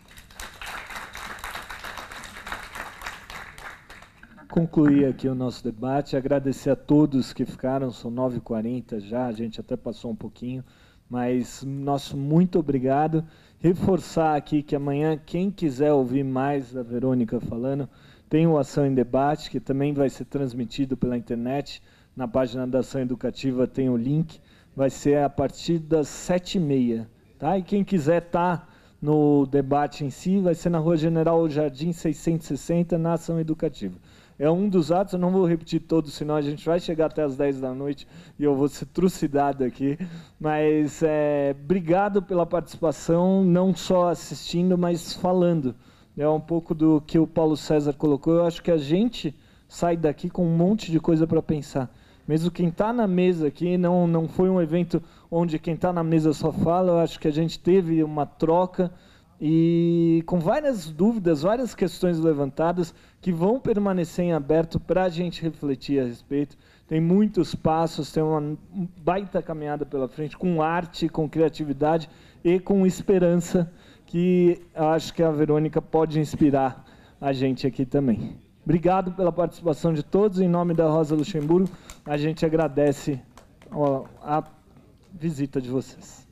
Concluir aqui o nosso debate, agradecer a todos que ficaram, são 9h40 já, a gente até passou um pouquinho, mas nosso muito obrigado. Reforçar aqui que amanhã, quem quiser ouvir mais da Verônica falando, tem o Ação em Debate, que também vai ser transmitido pela internet, na página da Ação Educativa tem o link, vai ser a partir das 7h30, tá? E quem quiser estar no debate em si, vai ser na Rua General Jardim 660, na Ação Educativa. É um dos atos, eu não vou repetir todos, senão a gente vai chegar até as 10 da noite e eu vou ser trucidado aqui. Mas obrigado pela participação, não só assistindo, mas falando. É um pouco do que o Paulo César colocou. Eu acho que a gente sai daqui com um monte de coisa para pensar. Mesmo quem está na mesa aqui, não foi um evento onde quem está na mesa só fala, eu acho que a gente teve uma troca e com várias dúvidas, várias questões levantadas que vão permanecer em aberto para a gente refletir a respeito. Tem muitos passos, tem uma baita caminhada pela frente, com arte, com criatividade e com esperança, que eu acho que a Verônica pode inspirar a gente aqui também. Obrigado pela participação de todos. Em nome da Rosa Luxemburgo, a gente agradece a visita de vocês.